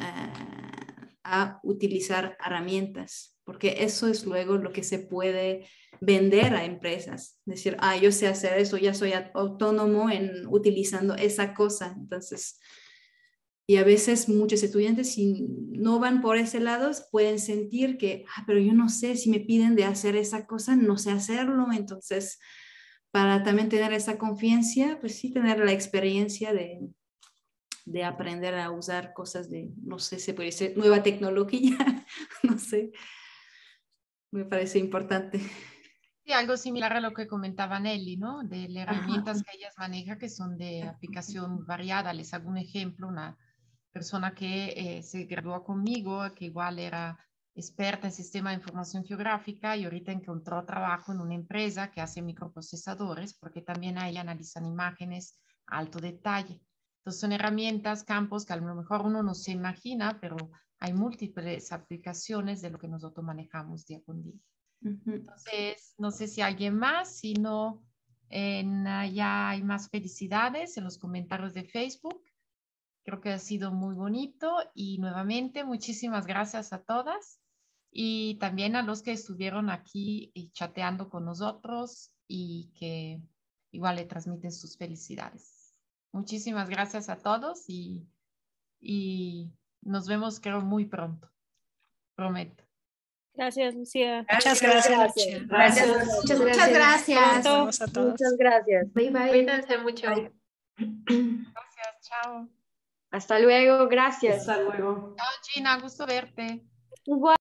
a utilizar herramientas, porque eso es luego lo que se puede vender a empresas. Decir, yo sé hacer eso, ya soy autónomo en utilizando esa cosa. Entonces, y a veces muchos estudiantes, si no van por ese lado, pueden sentir que, pero yo no sé, si me piden de hacer esa cosa, no sé hacerlo. Entonces, para también tener esa confianza, pues sí, tener la experiencia de aprender a usar cosas de, no sé, se puede decir, nueva tecnología, no sé, me parece importante. Sí, algo similar a lo que comentaba Nelly, ¿no? De las herramientas que ellas manejan que son de aplicación variada. Les hago un ejemplo, una persona que se graduó conmigo, que igual era experta en sistema de información geográfica y ahorita encontró trabajo en una empresa que hace microprocesadores, porque también ahí analizan imágenes a alto detalle. Entonces son herramientas, campos que a lo mejor uno no se imagina, pero hay múltiples aplicaciones de lo que nosotros manejamos día con día. Entonces, no sé si alguien más, si no, ya hay más felicidades en los comentarios de Facebook. Creo que ha sido muy bonito y nuevamente muchísimas gracias a todas y también a los que estuvieron aquí chateando con nosotros y que igual le transmiten sus felicidades. Muchísimas gracias a todos y nos vemos creo muy pronto, prometo. Gracias, Lucía. Muchas gracias, Lucía. Gracias. Muchas gracias. Pronto a todos. Muchas gracias. Bye, bye. Cuídense mucho. Bye. Gracias, chao. Hasta luego, gracias. Hasta luego. Chao, Gina, gusto verte. Igual.